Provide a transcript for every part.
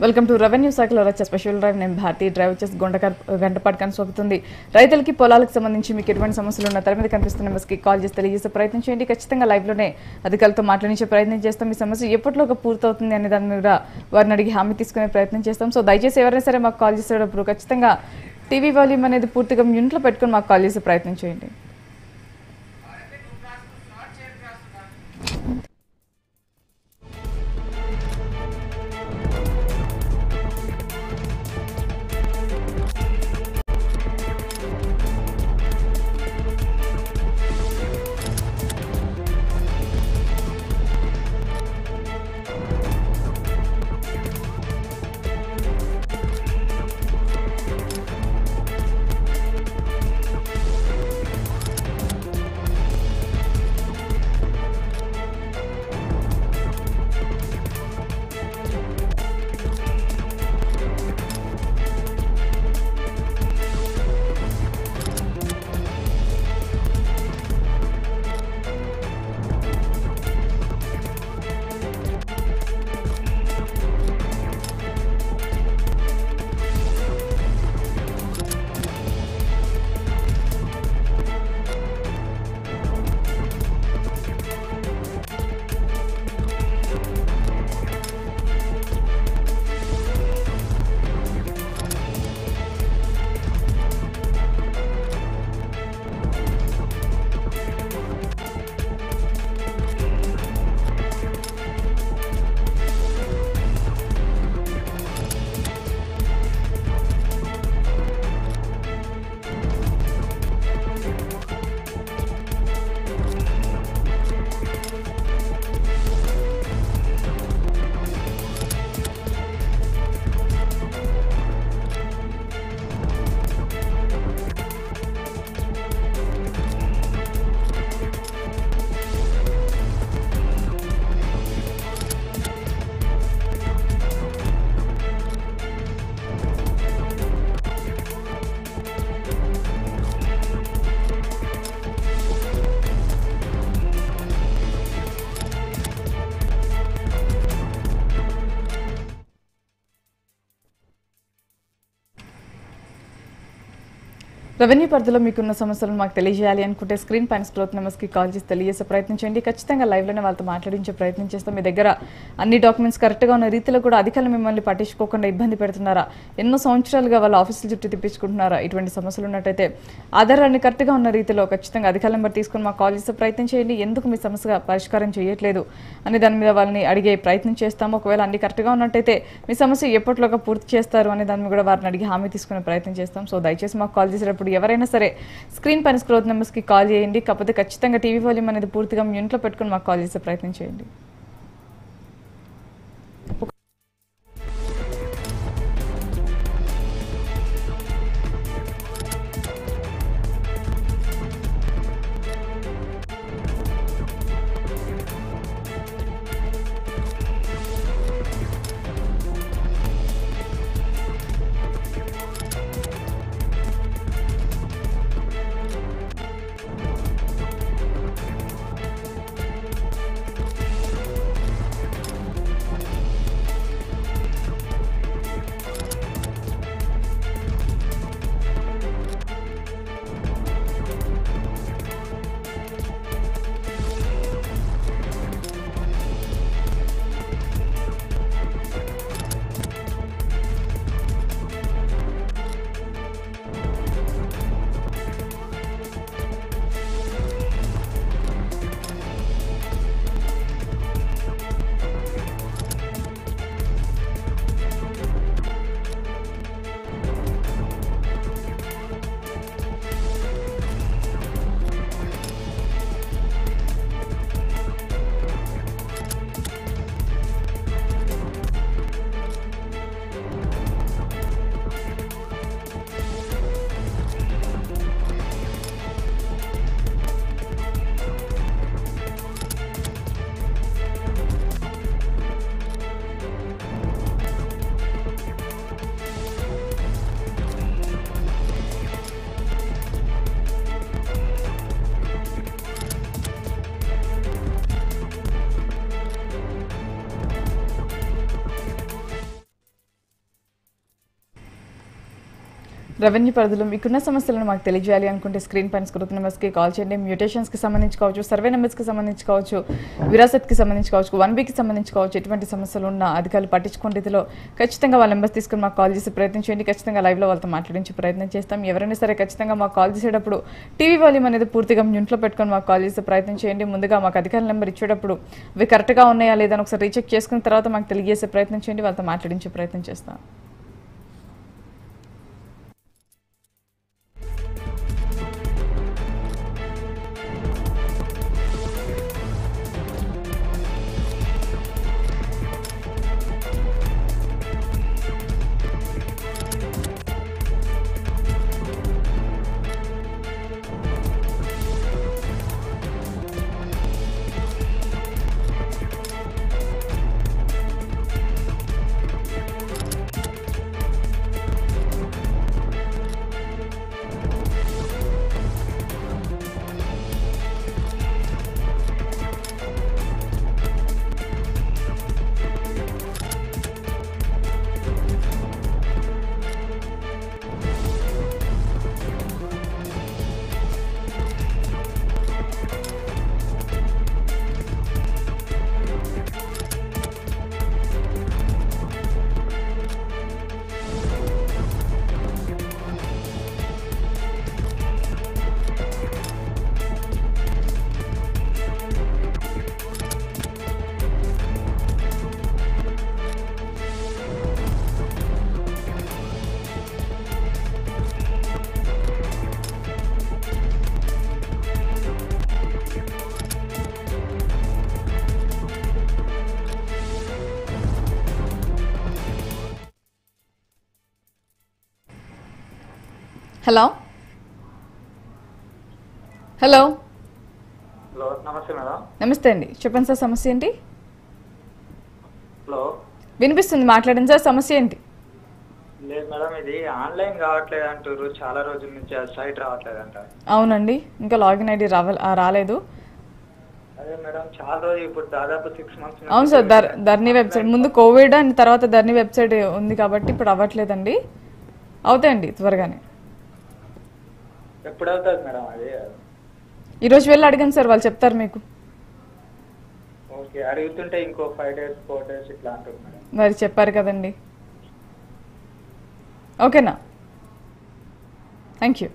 Welcome to revenue శాఖలో వచ్చే special drive. నేను భారతీ. డ్రైవ్ వచ్చేసి గంటపాటు కొనసాగుతుంది. రైతులకి పొలాలకు సంబంధించి మీకు ఎటువంటి సమస్యలు ఉన్న తెర మీద కనిపిస్తున్న నెంబర్స్కి కాల్ చేసి తెలియజేసే ప్రయత్నం చేయండి. ఖచ్చితంగా లైవ్లోనే అధికారులతో మాట్లాడించే ప్రయత్నం చేస్తాం. మీ సమస్య ఎప్పటిలోగా పూర్తవుతుంది అనే దాని మీద వారిని అడిగి హామీ తీసుకునే ప్రయత్నం చేస్తాం. సో దయచేసి ఎవరైనా సరే మాకు కాల్ చేసేటప్పుడు ఖచ్చితంగా టీవీ వాల్యూమ్ అనేది పూర్తిగా మ్యూట్లో పెట్టుకుని మాకు కాల్ చేసే ప్రయత్నం చేయండి. రెవెన్యూ పరిధిలో మీకున్న సమస్యలను మాకు తెలియజేయాలి అనుకుంటే స్క్రీన్ పైన స్క్రోత్ నెంబర్స్కి కాల్ చేసి తెలియజేసే ప్రయత్నం చేయండి. ఖచ్చితంగా లైవ్లోనే వాళ్ళతో మాట్లాడించే ప్రయత్నం చేస్తాం. మీ దగ్గర అన్ని డాక్యుమెంట్స్ కరెక్ట్గా ఉన్న రీతిలో కూడా అధికారులు మిమ్మల్ని పట్టించుకోకుండా ఇబ్బంది పెడుతున్నారా, ఎన్నో సంవత్సరాలుగా వాళ్ళ ఆఫీసుల చుట్టూ తిప్పించుకుంటున్నారా, ఇటువంటి సమస్యలు ఉన్నట్టయితే ఆధారాన్ని కరెక్ట్గా ఉన్న రీతిలో ఖచ్చితంగా అధికారుల నెంబర్ తీసుకుని మాకు కాల్ చేసే ప్రయత్నం చేయండి. ఎందుకు మీ సమస్య పరిష్కారం చేయట్లేదు అనే దాని మీద వాళ్ళని అడిగే ప్రయత్నం చేస్తాము. ఒకవేళ అన్ని కరెక్ట్గా ఉన్నట్టయితే మీ సమస్య ఎప్పటిలోగా పూర్తి చేస్తారు అనే దాన్ని కూడా వారిని అడిగి హామీ తీసుకునే ప్రయత్నం చేస్తాం. సో దయచేసి మాకు కాల్ చేసేటప్పుడు ఎవరైనా సరే స్క్రీన్ పైన స్క్రోల్ నెంబర్స్కి కాల్ చేయండి. కాకపోతే ఖచ్చితంగా టీవీ వాల్యూమ్ అనేది పూర్తిగా మ్యూట్లో పెట్టుకుని మాకు కాల్ చేసే ప్రయత్నం చేయండి. రెవెన్యూ పరిధిలో మీకున్న సమస్యలను మాకు తెలియజేయాలి అనుకుంటే స్క్రీన్ పైన స్క్రోత్ నెంబర్స్కి కాల్ చేయండి. మ్యూటేషన్స్కి సంబంధించి కావచ్చు, సర్వే నెంబర్స్కి సంబంధించి కావచ్చు, విరాసత్కి సంబంధించి కావచ్చు, 1 సంబంధించి కావచ్చు, ఎటువంటి సమస్యలు ఉన్న అధికారులు పట్టించుకునే రీతిలో ఖచ్చితంగా వాళ్ళ నెంబర్స్ తీసుకుని మాకు కాల్ చేసి ప్రయత్నం చేయండి. ఖచ్చితంగా లైవ్లో వాళ్ళతో మాట్లాడించే ప్రయత్నం చేస్తాం. ఎవరైనా సరే ఖచ్చితంగా మాకు కాల్ చేసేటప్పుడు టీవీ వాల్యూమ్ అనేది పూర్తిగా మ్యూట్లో పెట్టుకొని మాకు కాల్ చేసే ప్రయత్నం చేయండి. ముందుగా మాకు అధికారుల నెంబర్ ఇచ్చేటప్పుడు అవి కరెక్ట్గా ఉన్నాయా లేదా అని ఒకసారి రీచెక్ చేసుకున్న తర్వాత మాకు తెలియజేసే ప్రయత్నం చేయండి. వాళ్ళతో మాట్లాడించే ప్రయత్నం చేస్తాం. హలో హలో హలో నమస్తే మేడం. నమస్తే అండి, చెప్పండి సార్ సమస్య ఏంటి? హలో వినిపిస్తుంది, మాట్లాడండి సార్. సమస్య ఏంటి? లేదు మేడం, ఇది ఆన్లైన్ కావట్లేదు అంటారు, చాలా రోజుల నుంచి ఆ సైట్ రావట్లేదంట. అవునండి, ఇంకా లాగిన్ ఐడి రాలేదు. అదే మేడం, చాలా రోజులు ఇప్పుడు దాదాపు 6 months. అవును సార్, ధర్ని వెబ్సైట్ ముందు కోవిడ్ అండ్ తర్వాత ధర్ని వెబ్సైట్ ఉంది కాబట్టి ఇప్పుడు అవ్వట్లేదండి. అవుతాయండి త్వరగానే. ఎప్పుడు అవుతుంది మేడం అది? ఈరోజు వెళ్ళి అడగండి సార్, వాళ్ళు చెప్తారు మీకు. ఓకే, అడుగుతుంటే ఇంకో 5 days 4 days ఇట్లా అంటుంది మేడం. మరి చెప్పారు కదండి. ఓకేనా, థ్యాంక్ యూ.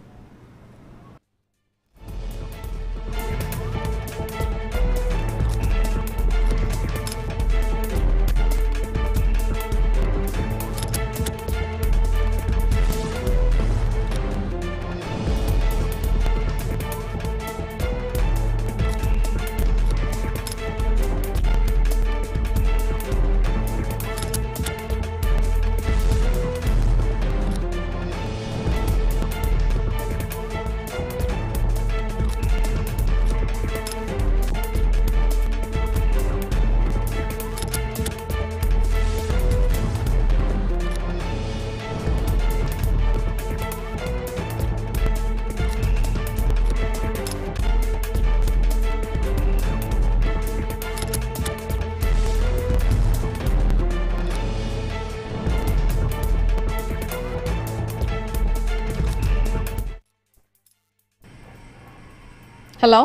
హలో,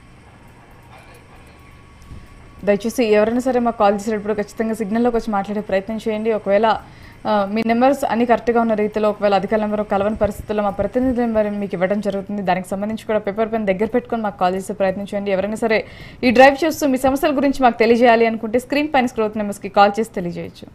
దయచేసి ఎవరైనా సరే మాకు కాల్ చేసేటప్పుడు ఖచ్చితంగా సిగ్నల్లోకి వచ్చి మాట్లాడే ప్రయత్నం చేయండి. ఒకవేళ మీ నెంబర్స్ అన్ని కరెక్ట్గా ఉన్న రీతిలో ఒకవేళ అధికారుల నెంబర్ కలవని పరిస్థితుల్లో మా ప్రతినిధి నెంబర్ మీకు ఇవ్వడం జరుగుతుంది. దానికి సంబంధించి కూడా పేపర్ పెన్ దగ్గర పెట్టుకొని మాకు కాల్ చేసే ప్రయత్నం చేయండి. ఎవరైనా సరే ఈ డ్రైవ్ చేస్తూ మీ సమస్యల గురించి మాకు తెలియజేయాలి అనుకుంటే స్క్రీన్ పైన స్క్రోత్ నెంబర్స్కి కాల్ చేసి తెలియజేయచ్చు.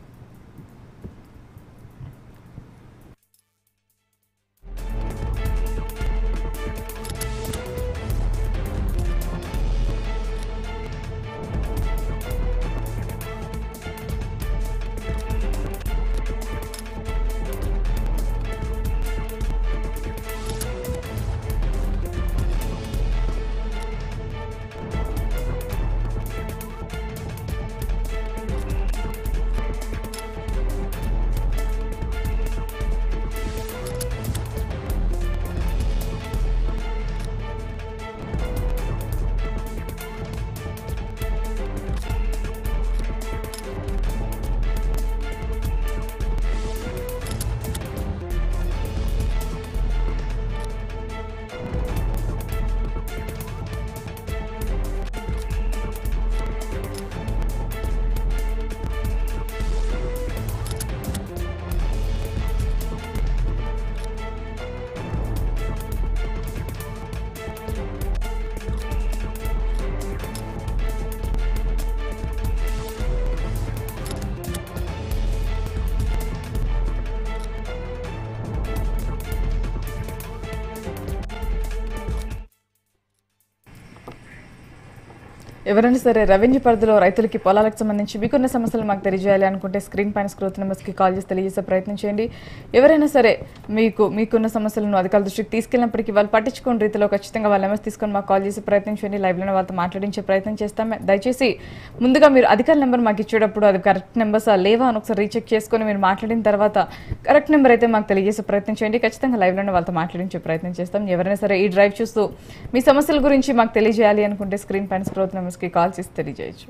ఎవరైనా సరే రెవెన్యూ పరిధిలో రైతులకి పొలాలకు సంబంధించి మీకున్న సమస్యలు మాకు తెలియజేయాలి అనుకుంటే స్క్రీన్ పైన స్క్రోత్ నెంబర్స్కి కాల్ చేసి తెలియజేసే ప్రయత్నం చేయండి. ఎవరైనా సరే మీకున్న సమస్యలను అధికారుల దృష్టికి తీసుకెళ్ళినప్పటికీ వాళ్ళు పట్టించుకున్న రీతిలో ఖచ్చితంగా వాళ్ళ నెంబర్స్ తీసుకొని మాకు కాల్ చేసే ప్రయత్నం చేయండి. లైవ్లోనే వాళ్ళతో మాట్లాడించే ప్రయత్నం చేస్తాం. దయచేసి ముందుగా మీరు అధికారుల నెంబర్ మాకు ఇచ్చేటప్పుడు అది కరెక్ట్ నెంబర్సా లేవా అని ఒకసారి రీచెక్ చేసుకొని మీరు మాట్లాడిన తర్వాత కరెక్ట్ నెంబర్ అయితే మాకు తెలియజేసే ప్రయత్నం చేయండి. ఖచ్చితంగా లైవ్లోనే వాళ్ళతో మాట్లాడించే ప్రయత్నం చేస్తాం. ఎవరైనా సరే ఈ డ్రైవ్ చూస్తూ మీ సమస్యల గురించి మాకు తెలియజేయాలి అనుకుంటే స్క్రీన్ పైన స్క్రోత్ నెంబర్స్కి కాల్ చేసి తెలియజేయచ్చు.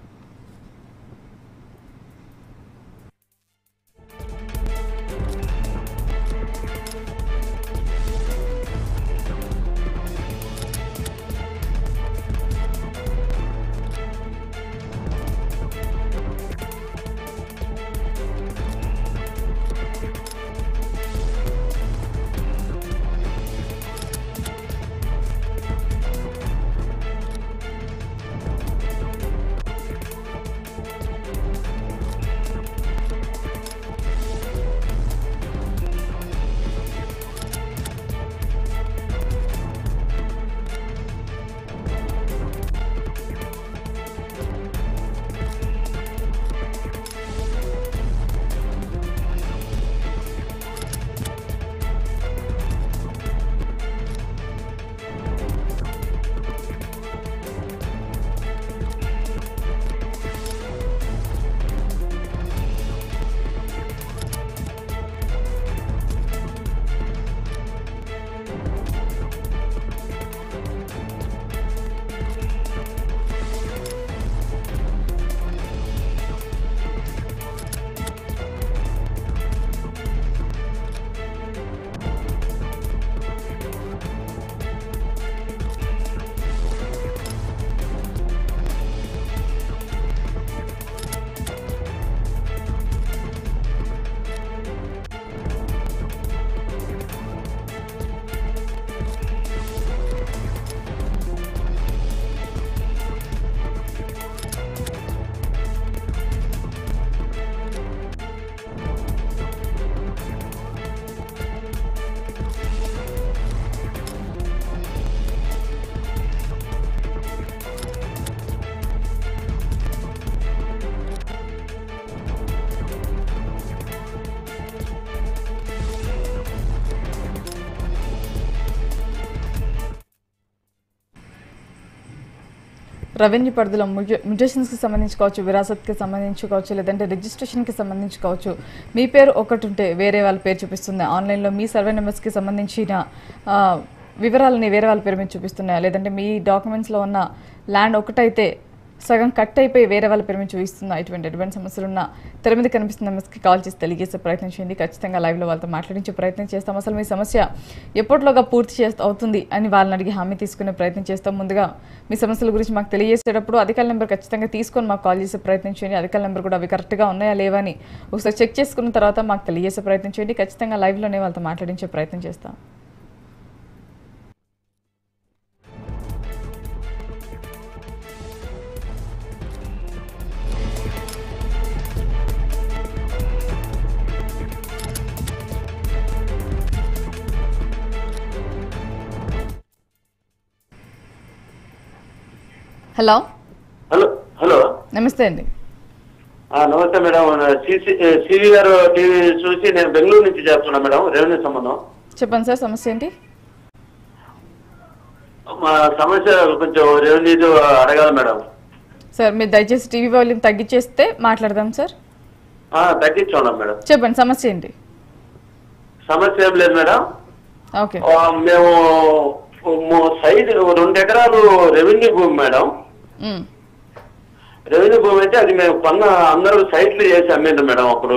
రెవెన్యూ పరిధిలో మ్యూటేషన్స్కి సంబంధించి కావచ్చు, విరాసత్కి సంబంధించి కావచ్చు, లేదంటే రిజిస్ట్రేషన్కి సంబంధించి కావచ్చు, మీ పేరు ఒకటి ఉంటే వేరే వాళ్ళ పేరు చూపిస్తుంది. ఆన్లైన్లో మీ సర్వే నెంబర్స్కి సంబంధించిన వివరాలని వేరే వాళ్ళ పేరు మీద చూపిస్తున్నాయా, లేదంటే మీ డాక్యుమెంట్స్లో ఉన్న ల్యాండ్ ఒకటైతే సగం కట్ అయిపోయి వేరే వాళ్ళ పేరు మీద చూపిస్తున్నా, ఎటువంటి సమస్యలు ఉన్నా తెర మీద కనిపిస్తున్న నెంబర్స్కి కాల్ చేసి తెలియజేసే ప్రయత్నం చేయండి. ఖచ్చితంగా లైవ్లో వాళ్ళతో మాట్లాడించే ప్రయత్నం చేస్తాం. అసలు మీ సమస్య ఎప్పటిలోగా పూర్తి అవుతుంది అని వాళ్ళని అడిగి హామీ తీసుకునే ప్రయత్నం చేస్తాం. ముందుగా మీ సమస్యల గురించి మాకు తెలియజేసేటప్పుడు అధికారుల నెంబర్ ఖచ్చితంగా తీసుకొని మాకు కాల్ చేసే ప్రయత్నం చేయండి. అధికారుల నెంబర్ కూడా అవి కరెక్ట్గా ఉన్నాయా లేవా అని ఒకసారి చెక్ చేసుకున్న తర్వాత మాకు తెలియజేసే ప్రయత్నం చేయండి. ఖచ్చితంగా లైవ్లోనే వాళ్ళతో మాట్లాడించే ప్రయత్నం చేస్తాం. హలో హలో హలో నమస్తే అండి. నమస్తే మేడం. సివి గారు టీవీ చూసి నేను బెంగళూరు నుంచి చేస్తున్నా మేడం, రెవెన్యూ సంబంధం. చెప్పండి సార్, సమస్య ఏంటి? మా సమస్య కొంచెం రెవెన్యూ అడగాలి మేడం. సార్ మీరు దయచేసి టీవీ వాల్యూమ్ తగ్గించేస్తే మాట్లాడదాం సార్. తగ్గించున్నాం మేడం. చెప్పండి సమస్య ఏంటి? సమస్య ఏం లేదు మేడం. ఓకే, మేము సైడ్ 2 ఎకరాలు రెవెన్యూ భూమి మేడం. రెవెన్యూ భూమి అయితే అది మేము అందరూ సైట్లు చేసి అమ్మిండ్రు మేడం. అప్పుడు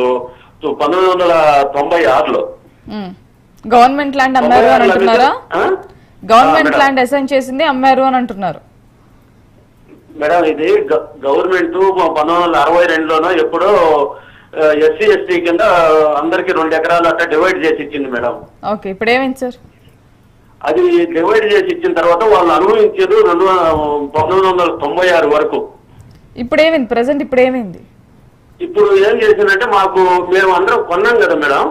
1996లో గవర్నమెంట్ ల్యాండ్ అమ్మారు అని అంటున్నారా? గవర్నమెంట్ ల్యాండ్ అసైన్ చేసింది అమ్మారు అని అంటున్నారు మేడం. ఇది గవర్నమెంట్ 1962లోనో ఎప్పుడో ఎస్సీ ఎస్టీ కింద అందరికి 2 ఎకరాలు అట్లా డివైడ్ చేసి ఇచ్చింది మేడం. ఓకే, ఇప్పుడు ఏమైంది సార్? అది డివైడ్ చేసి ఇచ్చిన తర్వాత వాళ్ళు అనుభవించారు 1996 వరకు. ఇప్పుడు ఏమైంది? ప్రెసెంట్ ఇప్పుడు ఏమైంది? ఇప్పుడు ఏం చేసిందంటే మేము అందరం కొన్నాం కదా మేడం.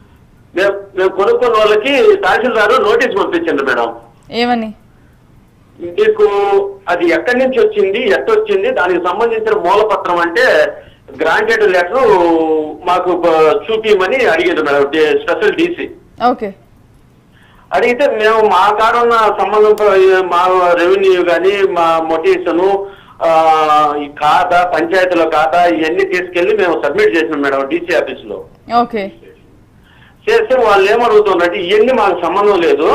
మేము కొనుక్కున్న వాళ్ళకి తహసీల్దారు నోటీస్ పంపించండి మేడం. ఏమని? మీకు అది ఎక్కడి నుంచి వచ్చింది, ఎట్టొచ్చింది, దానికి సంబంధించిన మూలపత్రం అంటే గ్రాంటెడ్ లెటర్ మాకు చూపించమని అడిగారు మేడం, స్పెషల్ డీసీ. ఓకే. అడిగితే మేము మా కాడ ఉన్న సంబంధం మా రెవెన్యూ కానీ మా మొటేషను ఈ ఖాతా, పంచాయతీల ఖాతా ఇవన్నీ తీసుకెళ్లి మేము సబ్మిట్ చేసినాం మేడం డీసీ ఆఫీస్ లో. ఓకే. చేస్తే వాళ్ళు ఏమడుగుతున్నట్టు ఇవన్నీ మాకు సంబంధం లేదు,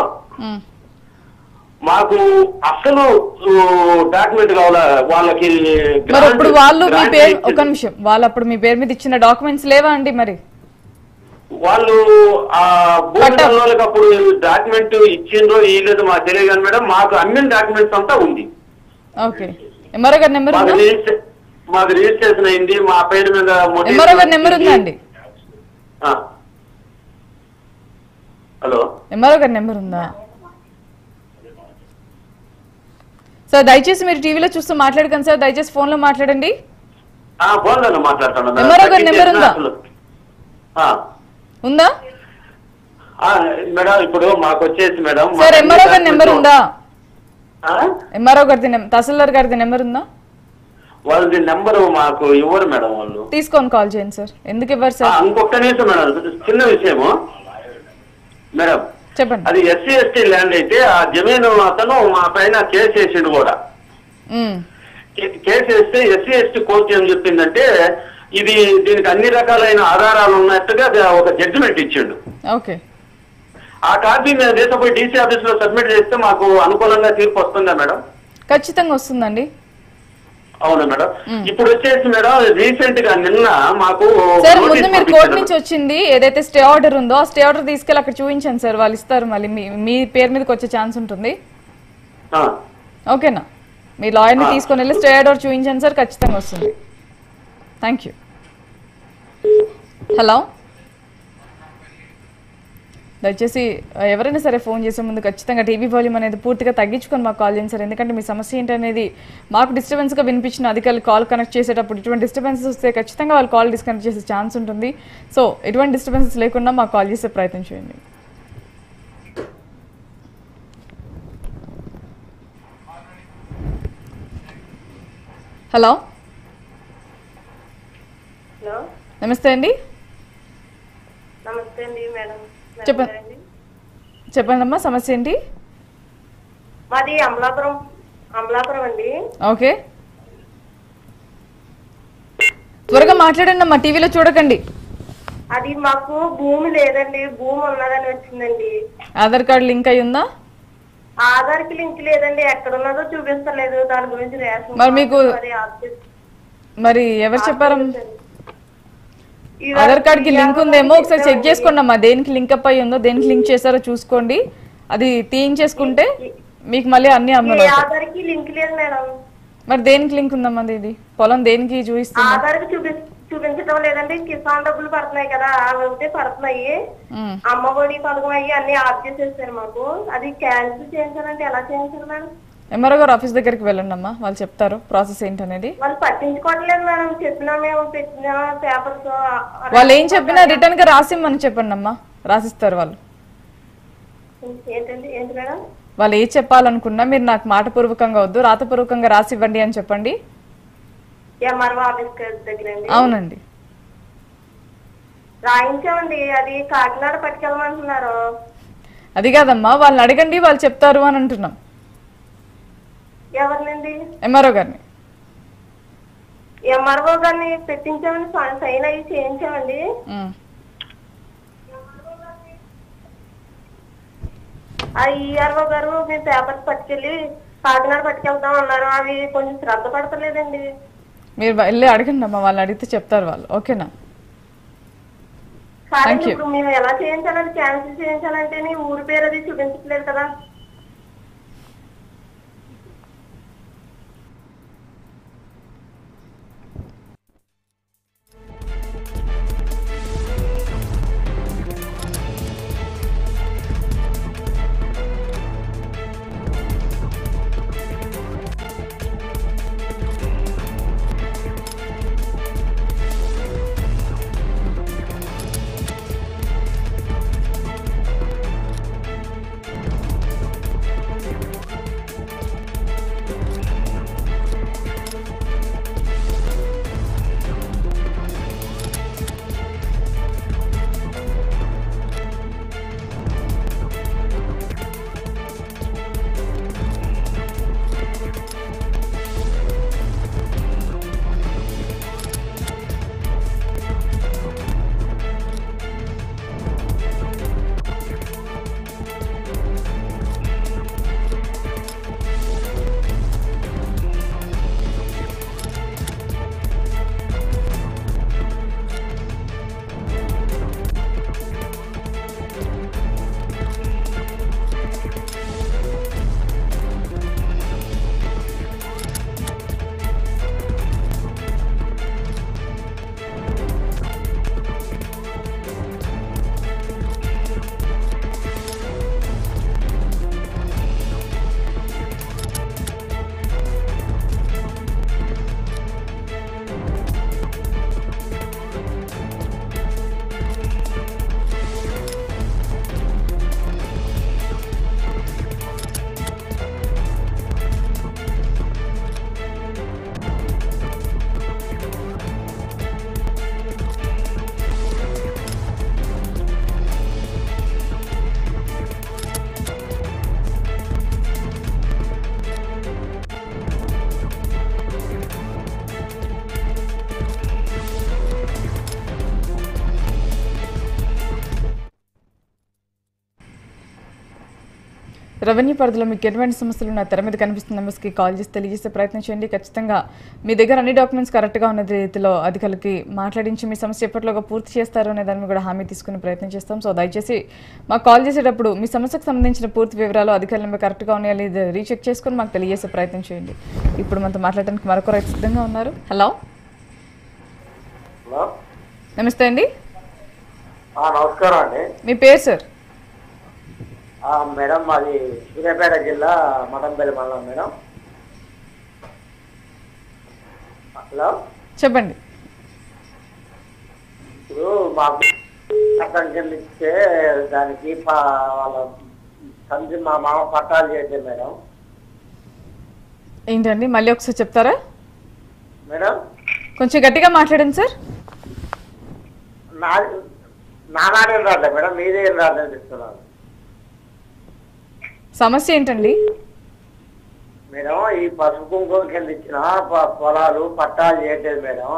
మాకు అసలు డాక్యుమెంట్ కావాలా వాళ్ళకి. మరి ఇప్పుడు వాళ్ళు మీ పేరు, ఒక నిమిషం, వాళ్ళు అప్పుడు మీ పేరు మీద ఇచ్చిన డాక్యుమెంట్స్ లేవా అండి? మరి వాళ్ళు ఆ భూమికి అప్పుడు డాక్యుమెంట్ ఇచ్చిండ్రో ఇయ్యలేదు మాకు తెలియదు కానీ మేడం మాకు అన్ని డాక్యుమెంట్స్ అంతా ఉంది. ఓకే. ఎంఆర్ఓ గారి నెంబర్ మాకు రిజిస్ట్రేషన్ అయింది, మా పేరు మీద ఎంఆర్ఓ గారి నెంబర్ ఉందా అండి? హలో, ఎంఆర్ఓ గారి నెంబర్ ఉందా సార్? దయచేసి మీరు టీవీలో చూస్తూ మాట్లాడకండి సార్, దయచేసి ఫోన్ లో మాట్లాడండి. ఫోన్ లో మాట్లాడుతున్నాను. ఎంఆర్ఓ గారి నెంబర్ ఉందా? ఉందా మేడం? ఇప్పుడు మాకు వచ్చేసి మేడం సార్ ఎంఆర్ఓ గారి నెంబర్ ఉందా? ఎంఆర్ఓ గారిది, తహసీల్దార్ గారిది నెంబర్ ఉందా? వాళ్ళది నెంబర్ మాకు ఇవ్వరు మేడం. వాళ్ళు తీసుకొని కాల్ చేయండి సార్. ఎందుకు ఇవ్వరు సార్? ఇంకొక నిమిషం మేడం, చిన్న విషయము మేడం, చెప్పండి. అది ఎస్సీ ఎస్టీ ల్యాండ్ అయితే ఆ జమీన్ అతను మా పైన కేసు వేసిండు కూడా. కేసు వేస్తే ఎస్సీ ఎస్టీ కోర్టు ఏం చెప్పిందంటే ఇది దీనికి అన్ని రకాలైన ఆధారాలు ఉన్నట్టుగా ఒక జడ్జిమెంట్ ఇచ్చిండు. ఓకే. ఆ కాపీ మేము తీసుకుపోయి డీసీ ఆఫీస్ లో సబ్మిట్ చేస్తే మాకు అనుకూలంగా తీర్పు వస్తుందా మేడం? ఖచ్చితంగా వస్తుందండి. అవును మేడం. ఇప్పుడు వచ్చేసి మేడం రీసెంట్ గా నిన్న మాకు సార్ ముందు మీరు కోర్టు నుంచి వచ్చింది ఏదైతే స్టే ఆర్డర్ ఉందో ఆ స్టే ఆర్డర్ తీసుకెళ్ళి అక్కడ చూపించండి సార్, వాళ్ళు ఇస్తారు. మళ్ళీ మీ పేరు మీదకి వచ్చే ఛాన్స్ ఉంటుంది. ఓకేనా? మీ లాయర్ని తీసుకొని వెళ్ళి స్టే ఆర్డర్ చూపించండి సార్, ఖచ్చితంగా వస్తుంది. Thank you. హలో, దయచేసి ఎవరైనా సరే ఫోన్ చేసే ముందు ఖచ్చితంగా టీవీ వాల్యూమ్ అనేది పూర్తిగా తగ్గించుకొని మాకు కాల్ చేయండి సార్. ఎందుకంటే మీ సమస్య ఏంటనేది మాకు డిస్టర్బెన్స్గా వినిపించిన అధికారులు కాల్ కనెక్ట్ చేసేటప్పుడు ఇటువంటి డిస్టర్బెన్సెస్ వస్తే ఖచ్చితంగా వాళ్ళు కాల్ డిస్కనెక్ట్ చేసే ఛాన్స్ ఉంటుంది. సో ఎటువంటి డిస్టర్బెన్సెస్ లేకుండా మాకు కాల్ చేసే ప్రయత్నం చేయండి. హలో, నమస్తే అండి. నమస్తే అండి మేడం. చెప్పండి అమ్మా, సమస్య ఏంటి? మాది అమలాపురం అండి. ఓకే, త్వరగా మాట్లాడండి అమ్మా, టీవీలో చూడకండి. అది మాకు భూమి లేదండి, భూమి ఉన్నదని వచ్చిందండి. ఆధార్ కార్డు లింక్ అయి ఉందా? ఆధార్ కి లింక్ లేదండి, ఎక్కడ ఉన్నదో చూపిస్తలేదు. దాని గురించి రేషన్ మరి మీకు మరి ఎవరు చెప్పారు? ఆధార్ కార్డ్ కి లింక్ ఉందేమో ఒకసారి చెక్ చేసుకోండి అమ్మా, దేనికి లింక్ అప్ అయ్యి ఉందో, దేనికి లింక్ చేశారో చూసుకోండి. అది తీయించేసుకుంటే మీకు మళ్ళీ అన్ని అమ్ములు. ఆధార్ కి లింక్ లేదు మేడం. మరి దేనికి లింక్ ఉందమ్మా? ఇది పొలం దేనికి చూపిస్తుంది? ఆధార్ కి చూపించడం లేదండి. కిసాన్ డబ్బులు పడుతున్నాయి కదా, అవి ఉంటే పడుతున్నాయి. అమ్మఒడి పథకం అయ్యి అన్ని ఆఫ్ చేసేసారు మాకు. అది క్యాన్సిల్ చేయించాలంటే ఎలా చేయించాలి మేడం? ఎంఆర్ఓ గారు ఆఫీస్ దగ్గరికి వెళ్ళండి అమ్మా, వాళ్ళు చెప్తారు ప్రాసెస్ ఏంటనేది. వాళ్ళు పట్టించుకోవట్లేదు మేడం. చెప్పినా మేము పెట్టిన పేపర్స్ వాళ్ళు ఏం చెప్పినా రిటర్న్ గా రాసిమ్మని చెప్పండి అమ్మా, రాసిస్తారు వాళ్ళు. ఏంటండి? ఏంటి మేడం? వాళ్ళు ఏం చెప్పాలనుకున్నా మీరు నాకు మాట పూర్వకంగా వద్దు, రాతపూర్వకంగా రాసి ఇవ్వండి అని చెప్పండి. ఎంఆర్ఓ ఆఫీస్ దగ్గర? అవునండి, రాయించామండి. అది కాకినాడ పట్టుకెళ్ళమంటున్నారు. అది కాదమ్మా, వాళ్ళని అడగండి, వాళ్ళు చెప్తారు అని అంటున్నాం. ఎవరినండి? ఎంఆర్ఓ గారిని. ఎంఆర్ఓ గారిని పెట్టించామని సైన్ అయ్యి చేయించామండి. ఆ ఈఆర్ఓ గారు మేము పేపర్స్ పట్టుకెళ్ళి కాకినాడ పట్టుకెళ్తాం అన్నారు. అవి కొంచెం శ్రద్ధ పడతలేదండి. మీరు వెళ్ళి అడగండి అమ్మా, వాళ్ళు అడిగితే చెప్తారు వాళ్ళు. ఓకేనా? కానీ ఇప్పుడు మేము ఎలా చేయించాలని, క్యాన్సిల్ చేయించాలంటే ఊరి పేరు అది చూపించట్లేదు కదా. రెవెన్యూ పరిధిలో మీకు ఎటువంటి సమస్యలు ఉన్న తెర మీద కనిపిస్తున్న నెంబర్స్కి కాల్ చేసి తెలియజేసే ప్రయత్నం చేయండి. ఖచ్చితంగా మీ దగ్గర అన్ని డాక్యుమెంట్స్ కరెక్ట్గా ఉన్న రీతిలో అధికారులకి మాట్లాడించి మీ సమస్య ఎప్పటిలోగా పూర్తి చేస్తారు అనే దాన్ని కూడా హామీ తీసుకునే ప్రయత్నం చేస్తాం. సో దయచేసి మాకు కాల్ చేసేటప్పుడు మీ సమస్యకు సంబంధించిన పూర్తి వివరాలు అధికారుల నెంబర్ కరెక్ట్గా ఉన్నాయా లేదా రీచెక్ చేసుకుని మాకు తెలియజేసే ప్రయత్నం చేయండి. ఇప్పుడు మనతో మాట్లాడడానికి మరొక రైతు సిద్ధంగా ఉన్నారు. హలో, నమస్తే అండి. నమస్కారం అండి. మీ పేరు సార్? మేడం మాది సూర్యాపేట జిల్లా మఠంపల్లి మండలం మేడం. హలో, చెప్పండి. ఇప్పుడు మాకు కింద ఇస్తే దానికి వాళ్ళ తండ్రి మా మామ పట్టాలు చేసే మేడం. ఏంటండి మళ్ళీ ఒకసారి చెప్తారా? మేడం కొంచెం గట్టిగా మాట్లాడండి సార్. నాదేం రాలేదు మేడం, మీదేం రాలేదు ఇస్తున్నాను. సమస్య ఏంటండి మేడం? ఈ పసుపు కుంకుమ కింద ఇచ్చిన పొలాలు పట్టాలు చేయట్లేదు మేడం.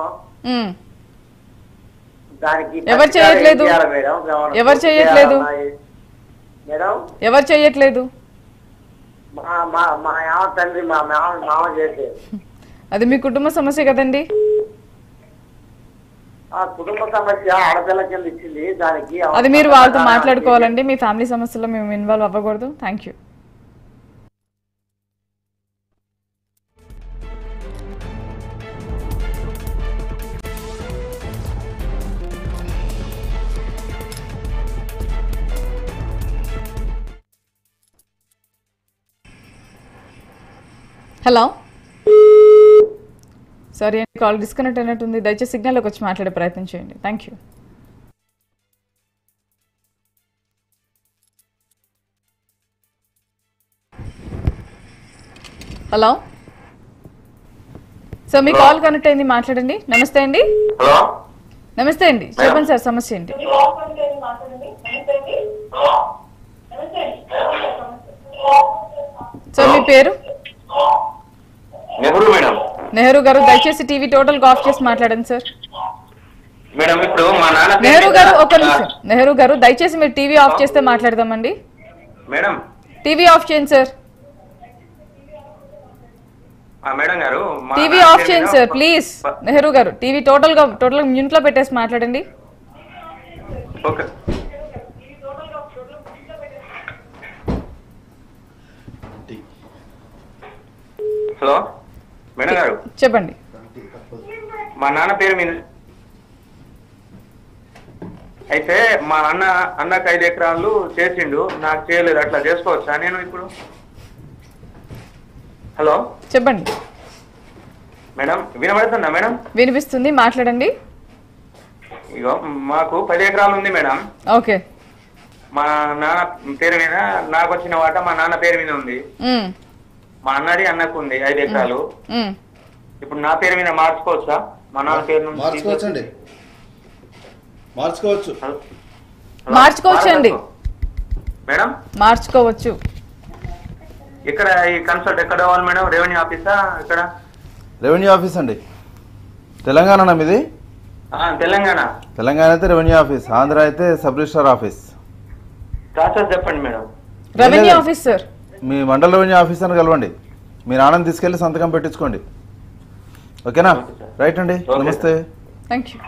దానికి ఎవరు చేయట్లేదు? ఎవరు చేయట్లేదు మేడం? ఎవరు చేయట్లేదు? మా యావ తండ్రి మా మామ చేయట్లేదు. అది మీ కుటుంబ సమస్య కదండి. కుటుంబ సమస్య ఆడపిల్ల కింద ఇచ్చింది. దానికి అది మీరు వాళ్ళతో మాట్లాడుకోవాలండి. మీ ఫ్యామిలీ సమస్యలో మేము ఇన్వాల్వ్ అవ్వకూడదు. Thank you. హలో, సారీ అండి, కాల్ డిస్కనెక్ట్ అయినట్టుంది. దయచేసి సిగ్నల్లోకి వచ్చి మాట్లాడే ప్రయత్నం చేయండి. Thank you. హలో సార్, మీ కాల్ కనెక్ట్ అయింది, మాట్లాడండి. నమస్తే అండి. హలో, నమస్తే అండి, చెప్పండి సార్ సమస్య ఏంటి? సార్ మీ పేరు? నెహ్రూ మేడం. నెహ్రూ గారు, దయచేసి టీవీ టోటల్ గా ఆఫ్ చేసి మాట్లాడండి సార్. మేడం ఇప్పుడు మా నాన్న నెహ్రూ గారు ఒక నిమిషం. నెహ్రూ గారు దయచేసి మీరు టీవీ ఆఫ్ చేస్తే మాట్లాడదామండి. మేడం టీవీ ఆఫ్ చేయండి సార్. మేడం గారు టీవీ ఆఫ్ చేయండి సార్ ప్లీజ్. నెహ్రూ గారు టీవీ టోటల్ గా మ్యూట్ లో పెట్టేసి మాట్లాడండి. ఓకే. హలో మేడం గారు, చెప్పండి. మా నాన్న పేరు మీద అయితే మా అన్నకు 5 ఎకరాలు చేసిండు, నాకు చేయలేదు. అట్లా చేసుకోవచ్చా నేను ఇప్పుడు? హలో చెప్పండి మేడం, వినబడుతుందా మేడం? వినిపిస్తుంది, మాట్లాడండి. ఇగో మాకు 10 ఎకరాలు ఉంది మేడం. ఓకే. మా నాన్న పేరు మీద, నాకు వచ్చిన వాట మా నాన్న పేరు మీద ఉంది. మా అన్నది అన్నకు ఉంది 5 ఎకరాలు. ఇప్పుడు నా పేరు మీద మార్చుకోవచ్చా? మా నాన్న పేరు మార్చుకోవచ్చండి. మార్చుకోవచ్చండి మేడం, మార్చుకోవచ్చు. ఇక్కడ ఈ కన్సల్ట్ ఎక్కడ అవ్వాలి మేడం? రెవెన్యూ ఆఫీసా? ఇక్కడ రెవెన్యూ ఆఫీస్ అండి. తెలంగాణ మీది? తెలంగాణ. తెలంగాణ అయితే రెవెన్యూ ఆఫీస్, ఆంధ్ర అయితే సబ్ రిజిస్ట్రార్ ఆఫీస్. ప్రాసెస్ చెప్పండి మేడం. Revenue office sir. మీ మండల రెవెన్యూ ఆఫీసర్ని కలవండి. మీరు ఆనంద్ తీసుకెళ్ళి సంతకం పెట్టించుకోండి. ఓకేనా? రైట్ అండి, నమస్తే. Thank you.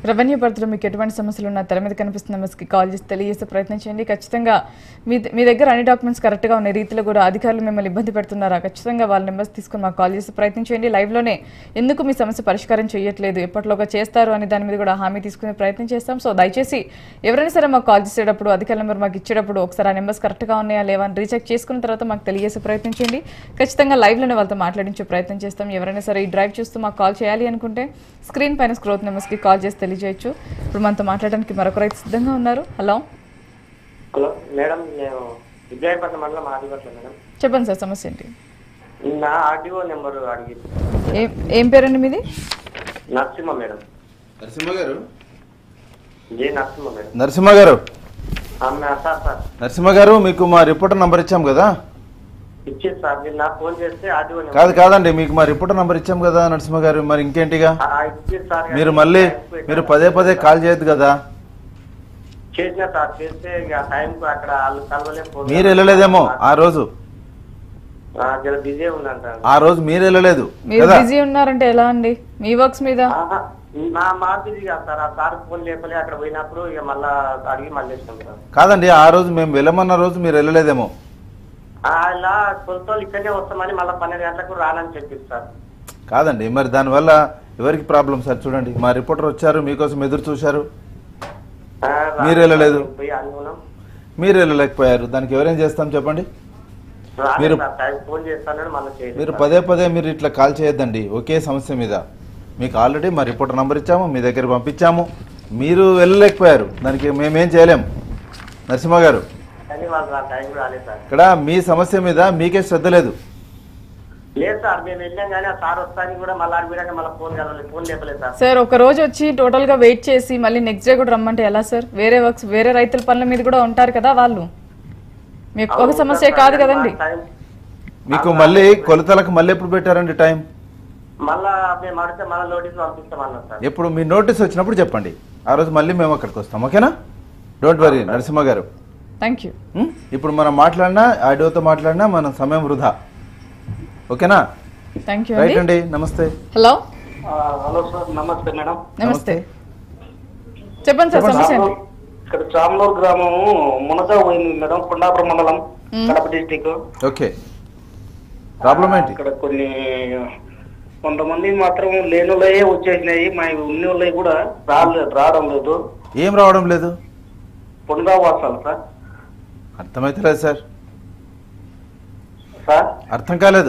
రెవెన్యూ పరిధిలో మీకు ఎటువంటి సమస్యలు ఉన్నా తెర మీద కనిపిస్తున్న నెంబర్స్కి కాల్ చేసి తెలియజేసే ప్రయత్నం చేయండి. ఖచ్చితంగా మీ దగ్గర అన్ని డాక్యుమెంట్స్ కరెక్ట్గా ఉన్న రీతిలో కూడా అధికారులు మిమ్మల్ని ఇబ్బంది పెడుతున్నారా, ఖచ్చితంగా వాళ్ళ నెంబర్స్ తీసుకుని మాకు కాల్ చేసి ప్రయత్నం చేయండి. లైవ్లోనే ఎందుకు మీ సమస్య పరిష్కారం చేయట్లేదు, ఎప్పటిలోగా చేస్తారు అని దాని మీద కూడా హామీ తీసుకునే ప్రయత్నం చేస్తాం. సో దయచేసి ఎవరైనా సరే మాకు కాల్ చేసేటప్పుడు అధికారుల నెంబర్ మాకు ఇచ్చేటప్పుడు ఒకసారి ఆ నెంబర్స్ కరెక్ట్గా ఉన్నాయా లేవా అని రీచెక్ చేసుకున్న తర్వాత మాకు తెలియజేసే ప్రయత్నం చేయండి. ఖచ్చితంగా లైవ్లోనే వాళ్ళతో మాట్లాడించే ప్రయత్నం చేస్తాం. ఎవరైనా సరే ఈ డ్రైవ్ చూస్తూ మాకు కాల్ చేయాలి అనుకుంటే స్క్రీన్ పైన స్క్రోత్ నెంబర్స్కి కాల్ చేసి తెలియజేయచ్చు. ఇప్పుడు మనతో మాట్లాడడానికి మరొక రైతు సిద్ధంగా ఉన్నారు. హలో హలో మేడం, నేను విజయపట్నం మండలం ఆదిపట్ల మేడం. చెప్పండి సార్, సమస్య ఏంటి? నా ఆర్టీఓ నెంబర్ అడిగి. ఏం పేరండి మీది? నరసింహ మేడం. నరసింహ గారు జే నరసింహ మేడం. నరసింహ గారు సార్ నరసింహ గారు మీకు మా రిపోర్టర్ నంబర్ ఇచ్చాం కదా? ఇచ్చేది సార్, మీరు నాకు ఫోన్ చేస్తే ఆర్టీఓ నెంబర్. కాదండి, మీకు మా రిపోర్టర్ నంబర్ ఇచ్చాం కదా నరసింహ గారు, మరి ఇంకేంటిగా ఇచ్చేది సార్. మీరు పదే కాల్ చేయొద్దు కదా? చేసిన సార్, చేస్తే ఇక టైంకు అక్కడ వాళ్ళు కలవలేకపోతే మీరు వెళ్ళలేదేమో ఆ రోజు. జర బిజీ ఉందంట. ఆ రోజు మీరు వెళ్ళలేదు మీరు బిజీ ఉన్నారంటే ఎలా అండి? మీ వర్క్స్ మీద మా బిజీ కాదు సార్. ఆ సార్ ఫోన్ లేపలే, అక్కడ పోయినప్పుడు ఇక మళ్ళా అడిగి మళ్ళీ ఇస్తాం సార్. కాదండి, ఆ రోజు మేము వెళ్ళమన్న రోజు మీరు వెళ్ళలేదేమో. ఇలా కొంత ఇక్కడనే వస్తామని మళ్ళీ 12 గంటలకు రానని చెప్పింది సార్. కాదండి, మరి దానివల్ల ఎవరికి ప్రాబ్లం సార్? చూడండి, మా రిపోర్టర్ వచ్చారు, మీకోసం ఎదురు చూశారు, మీరు వెళ్ళలేదు, మీరు వెళ్ళలేకపోయారు. దానికి ఎవరేం చేస్తాం చెప్పండి? మీరు పదే మీరు ఇట్లా కాల్ చేయొద్దండి ఒకే సమస్య మీద. మీకు ఆల్రెడీ మా రిపోర్టర్ నంబర్ ఇచ్చాము, మీ దగ్గర పంపించాము, మీరు వెళ్ళలేకపోయారు, దానికి మేమేం చేయలేము. నరసింహ గారు, ఇక్కడ మీ సమస్య మీద మీకే శ్రద్ధ లేదు. లేదు సార్, మేము వెళ్ళాం కానీ ఆ సార్ వస్తానికి కూడా మళ్ళీ అడిగినాక మళ్ళీ ఫోన్ లేపలేదు సార్. సార్ ఒక రోజు వచ్చి టోటల్ గా వెయిట్ చేసి మళ్ళీ నెక్స్ట్ డే కూడా రమ్మంటే ఎలా సార్? వేరే వర్క్స్, వేరే రైతుల పనుల మీద కూడా ఉంటారు కదా వాళ్ళు. మీకు ఒక సమస్య కాదు కదండి. మీకు మళ్ళీ కొలతలకు మళ్ళీ ఎప్పుడు పెట్టారండి టైం? మళ్ళా మేము అడిగితే మళ్ళీ నోటీస్ పంపిస్తామన్నారు సార్. ఎప్పుడు మీ నోటీస్ వచ్చినప్పుడు చెప్పండి, ఆ రోజు మళ్ళీ మేము అక్కడికి వస్తాం. ఓకేనా? డోంట్ వరీ నరసింహ గారు. Thank you. ఇప్పుడు మనం మాట్లాడినా ఆడియోతో మాట్లాడినా మన సమయం వృధా. ఓకేనా? థ్యాంక్ యూ రైట్ అండి, నమస్తే. హలో హలో సార్, నమస్తే మేడం. నమస్తే, చెప్పండి సార్ సమస్య ఏంటి? ఇక్కడ చామలూరు గ్రామం మునగా పోయింది మేడం, కొండాపురం మండలం, కడప డిస్టిక్. ఓకే, ప్రాబ్లం ఏంటి? ఇక్కడ కొన్ని కొంతమంది మాత్రం లేనులే వచ్చేసినాయి, మా ఉన్నోళ్ళవి కూడా రావడం లేదు. ఏం రావడం లేదు? పునరావాసాలు సార్. అర్థమైతే లేదు సార్. సార్ అర్థం కాలేదు.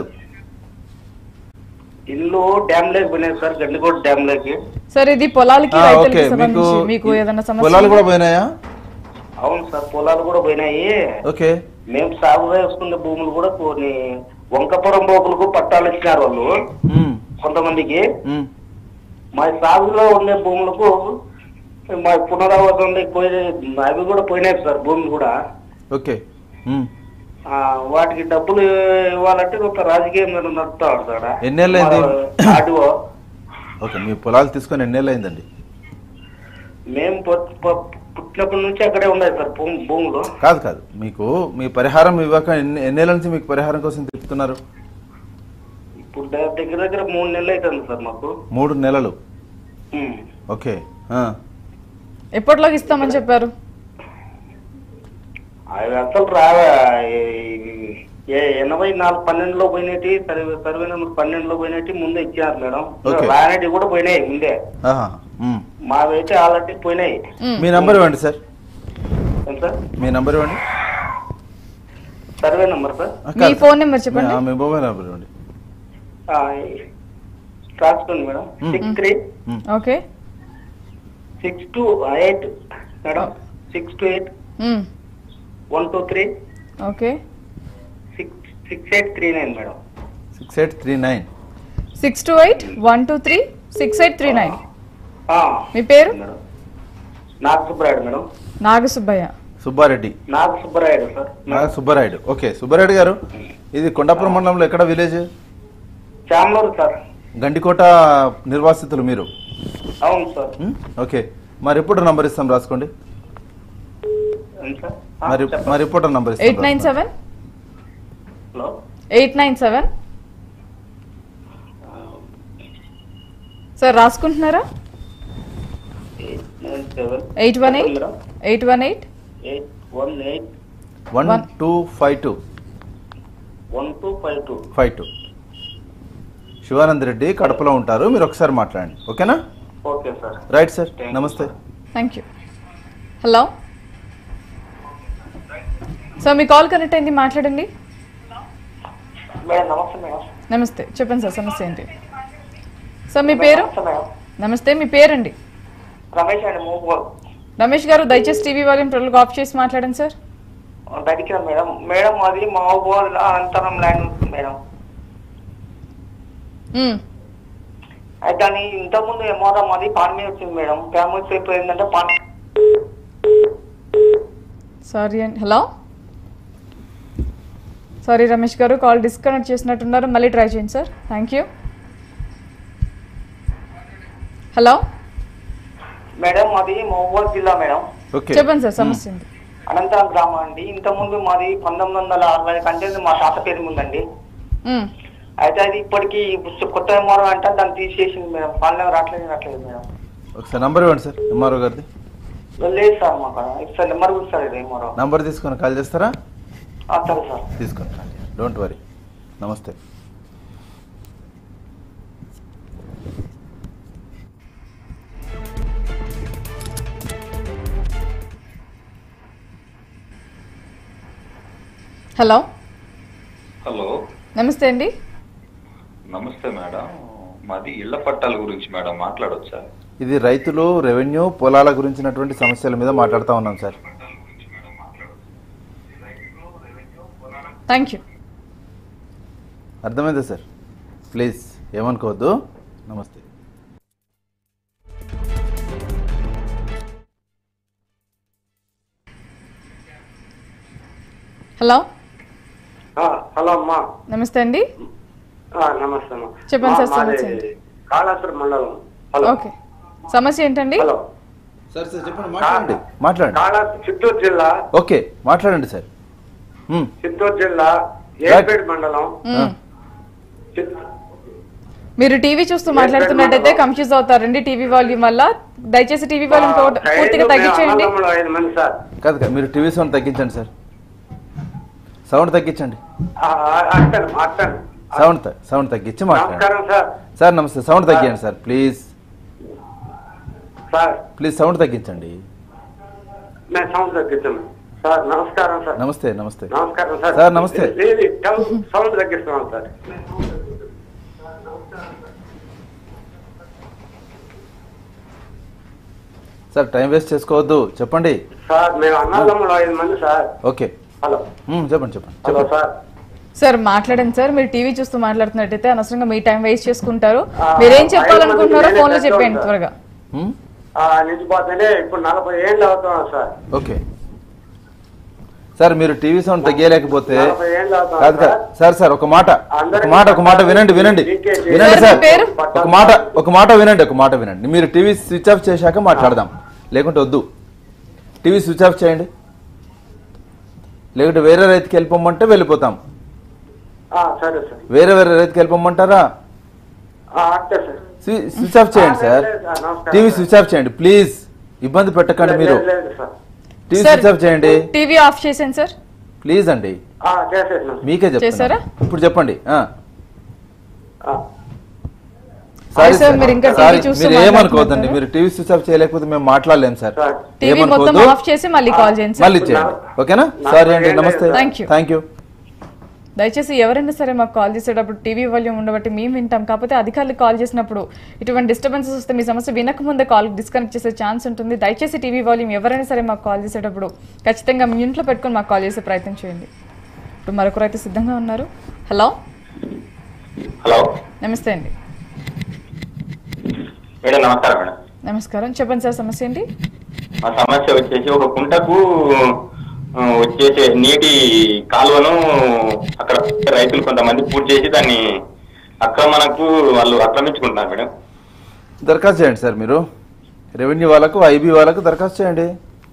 ఇల్లు డ్యామ్ లేక్ పోయినాయి సార్, గండికోట డ్యామ్ లేక్. సార్ ఇది పొలాలకి రైతులకి సంబంధించి మీకు ఏదైనా సమస్య? పొలాలు కూడా పోయినాయా? అవును సార్, పొలాలు కూడా పోయినాయి. ఓకే, మేము సాగు చేసుకునే భూములు కూడా కొన్ని వంకపురం బోకులకు పట్టాలు ఇచ్చినారు వాళ్ళు కొంతమందికి. మా సాగులో ఉండే భూములకు మా పునరావాసం అవి కూడా పోయినాయి సార్, భూములు కూడా. ఓకే, వాటికి డబ్బులు ఇవ్వాలంటే ఒక రాజకీయం నడుపుతా ఉంటాడా? ఎన్నేళ్ళైంది? ఆడివో. ఓకే, మీ పొలాలు తీసుకొని ఎన్నేళ్ళైందండి? మేము పుట్టినప్పటి నుంచి అక్కడే ఉన్నాయి సార్ భూములు. కాదు, మీకు మీ పరిహారం ఇవ్వక ఎన్నేళ్ళ నుంచి మీకు పరిహారం కోసం తిప్పుతున్నారు? ఇప్పుడు దగ్గర 3 నెలలు అవుతుంది సార్ మాకు. 3 నెలలు? ఓకే, ఎప్పటిలోకి ఇస్తామని చెప్పారు? అవి అసలు రావా 84-12లో పోయినట్టు, సర్వే నెంబర్ 12లో పోయినట్టు ముందే ఇచ్చారు మేడం. రానటి కూడా పోయినాయి ముందే, మావైతే ఆల్రెడీ పోయినాయి. మీ నంబర్ ఇవ్వండి సార్. సార్ మీ నంబర్ ఇవ్వండి. Survey number sir? మీ ఫోన్ నెంబర్ చెప్పండి. మీ మొబైల్ నెంబర్ ఇవ్వండి. రాసుకోండి madam. 63 okay 628 madam. 628 123 okay 6839 madam. 6839. 628-123 6839. మీ పేరు? Nagasubbarayudu madam. Nagasubbaiah. Subbareddy. Nagasubbarayudu sir. Nagasubbarayudu. Okay, Subbareddy గారు, ఇది కొండాపురం మండలంలో ఎక్కడ విలేజ్? చామలూరు సార్. గండికోట నిర్వాసితులు మీరు? అవును సార్. ఓకే, మా రిపోర్టర్ నంబర్ ఇస్తాం, రాసుకోండి. మా రిపోర్టర్ నంబర్ ఇస్తాం. 897 హలో 897 సార్ రాసుకుంటున్నారా? 818 818 1252 52 శివానంద్ రెడ్డి కడపలో ఉంటారు. మీరు ఒకసారి మాట్లాడండి. ఓకేనా? Okay sir. Right sir. నమస్తే. Thank you. హలో సార్, మీ కాల్ కనెక్ట్ అయింది, మాట్లాడండి. మేడం నమస్తే. మేడం నమస్తే, చెప్పండి సార్, సమస్య ఏంటి? సార్ మీ పేరు? నమస్తే, మీ పేరండి? రమేష్ అండి. రమేష్ గారు, దయచేసి టీవీ వాల్యూమ్ టోటల్గా ఆఫ్ చేసి మాట్లాడండి సార్. దగ్గర మేడం. మేడం అది మహబూబాబాద్ అంతరం ల్యాండ్ ఉంటుంది మేడం. అయితే దాని ఇంతకుముందు ఎంఆర్ఎం అది పాన్ మీద వచ్చింది మేడం. ఫ్యామిలీ అయిపోయి ఏంటంటే పాన్. సారీ అండి. హలో, సారీ రమేష్ గారు, కాల్ డిస్కనెక్ట్ చేసినట్టున్నారు, మళ్ళీ ట్రై చేయండి sir. Thank you. Hello madam, అది మహబూబాబాద్ జిల్లా మేడం. చెప్పండి సార్, సమస్య ఏంటి? అనంతరం గ్రామం అండి. ఇంతకుముందు మాది 1960 కంటే మా తాత పేరు ఉందండి. అయితే అది ఇప్పటికి కొత్త ఎంఆర్ఓ అంటే దాన్ని తీసేసింది మేడం. పాలన రావట్లేదు మేడం. ఒకసారి నంబర్ ఇవ్వండి సార్ ఎంఆర్ఓ గారిది. లేదు సార్, మాకు సార్ నెంబర్ కూడా సార్ ఇది ఎంఆర్ఓ నంబర్ తీసుకొని కాల్ చేస్తారా? సరే సార్, తీసుకొని డోంట్ వరీ. నమస్తే. హలో. హలో, నమస్తే అండి. నమస్తే మేడం. మాది ఇళ్ల పట్టాల గురించి మేడం, మాట్లాడొచ్చా? ఇది రైతులు, రెవెన్యూ, పొలాల గురించినటువంటి సమస్యల మీద మాట్లాడుతూ ఉన్నాం సార్. Thank you. అర్థమైందా సార్? ప్లీజ్ ఏమనుకోవద్దు. నమస్తే. హలో. హలో అమ్మా. నమస్తే అండి. నమస్తే అమ్మా. చెప్పండి సార్, సమస్య ఏంటి? కాళాసురం మండలం. హలో. ఓకే, సమస్య ఏంటండి? హలో సార్ సార్ చెప్పండి, మాట్లాడండి. మాట్లాడండి. చిత్తూరు జిల్లా. ఓకే, మాట్లాడండి సార్. చిత్తూరు జిల్లా ఏపేడ్ మండలం. మీరు టీవీ చూస్తూ మాట్లాడుతున్నట్టయితే కన్ఫ్యూజ్ అవుతారండి టీవీ వాల్యూమ్ వల్ల. దయచేసి టీవీ వాల్యూమ్ పూర్తిగా తగ్గించండి. కాదు కాదు, మీరు టీవీ సౌండ్ తగ్గించండి సార్. సౌండ్ తగ్గించండి. సౌండ్ తగ్గించి మాట్లాడండి సార్. నమస్తే. సౌండ్ తగ్గించండి సార్ ప్లీజ్. ప్లీజ్ సౌండ్ తగ్గించండి. సార్ నమస్కారం సార్. నమస్తే. నమస్తే. నమస్కారం సార్. సార్ నమస్తే. సౌండ్ తగ్గిస్తున్నాం సార్. సార్ టైం వేస్ట్ చేసుకోవద్దు, చెప్పండి సార్. మేము అన్నదమ్ములు 5 మంది సార్. ఓకే. హలో. చెప్పండి. Hello sir. సార్ మాట్లాడండి సార్. మీరు టీవీ చూస్తూ మాట్లాడుతున్నట్టయితే అనవసరంగా మీ టైం వేస్ట్ చేసుకుంటారు. మీరేం చెప్పాలనుకుంటున్నారో ఫోన్లో చెప్పండి త్వరగా. నిలిచిపోతేనే ఇప్పుడు 40 ఏళ్ళు అవుతున్నాం సార్. ఓకే సార్, మీరు టీవీ సౌండ్ తగ్గలేకపోతే 40 ఏళ్ళు అవుతున్నాం కాదు కాదు సార్. సార్ ఒక మాట వినండి సార్. ఒక మాట వినండి. మీరు టీవీ స్విచ్ ఆఫ్ చేశాక మాట్లాడదాం, లేకుంటే వద్దు. టీవీ స్విచ్ ఆఫ్ చేయండి, లేకుంటే వేరే రైతుకి వెళ్ళిపోమంటే వెళ్ళిపోతాం. వేరే రైతుకి వెళ్ళిపోమంటారా? స్విచ్ ఆఫ్ చేయండి సార్. టీవీ స్విచ్ ఆఫ్ చేయండి ప్లీజ్. ఇబ్బంది పెట్టకండి మీరు. టీవీ స్విచ్ ఆఫ్ చేయండి. టీవీ ఆఫ్ చేసేయండి సార్ ప్లీజ్ అండి. మీకే చెప్తారా? ఇప్పుడు చెప్పండి. మీరు ఏమనుకోవద్దండి. మీరు టీవీ స్విచ్ ఆఫ్ చేయలేకపోతే మేము మాట్లాడలేము సార్. ఏమనుకోవద్దు. మళ్ళీ చేయండి. ఓకేనా? సారీ అండి. నమస్తే. Thank you. దయచేసి ఎవరైనా సరే మాకు కాల్ చేసేటప్పుడు టీవీ వాల్యూమ్ ఉండబట్టి మేము వింటాం. కాకపోతే అధికారులకు కాల్ చేసినప్పుడు ఇటువంటి డిస్టర్బెన్సెస్ వస్తే మీ సమస్య వినకముందే కాల్ డిస్కనెక్ట్ చేసే ఛాన్స్ ఉంటుంది. దయచేసి టీవీ వాల్యూమ్ ఎవరైనా సరే మాకు కాల్ చేసేటప్పుడు ఖచ్చితంగా మీ ఇంట్లో పెట్టుకొని మాకు కాల్ చేసే ప్రయత్నం చేయండి. ఇప్పుడు మరొకరు అయితే సిద్ధంగా ఉన్నారు. హలో. హలో. నమస్తే అండి. మేడం నమస్కారం. మేడం నమస్కారం. చెప్పండి సార్, సమస్య ఏంటి? మా సమస్య వచ్చేసి ఒక కుంటకు వచ్చేసే నీటి కాలువను అక్కడ రైతులు కొంతమంది పూర్తి చేసి దాన్ని వాళ్ళు ఆక్రమించుకుంటున్నారు మేడం. దరఖాస్తు చేయండి సార్. మీరు రెవెన్యూ వాళ్ళకు, ఐబీ వాళ్ళకు దరఖాస్తు చేయండి.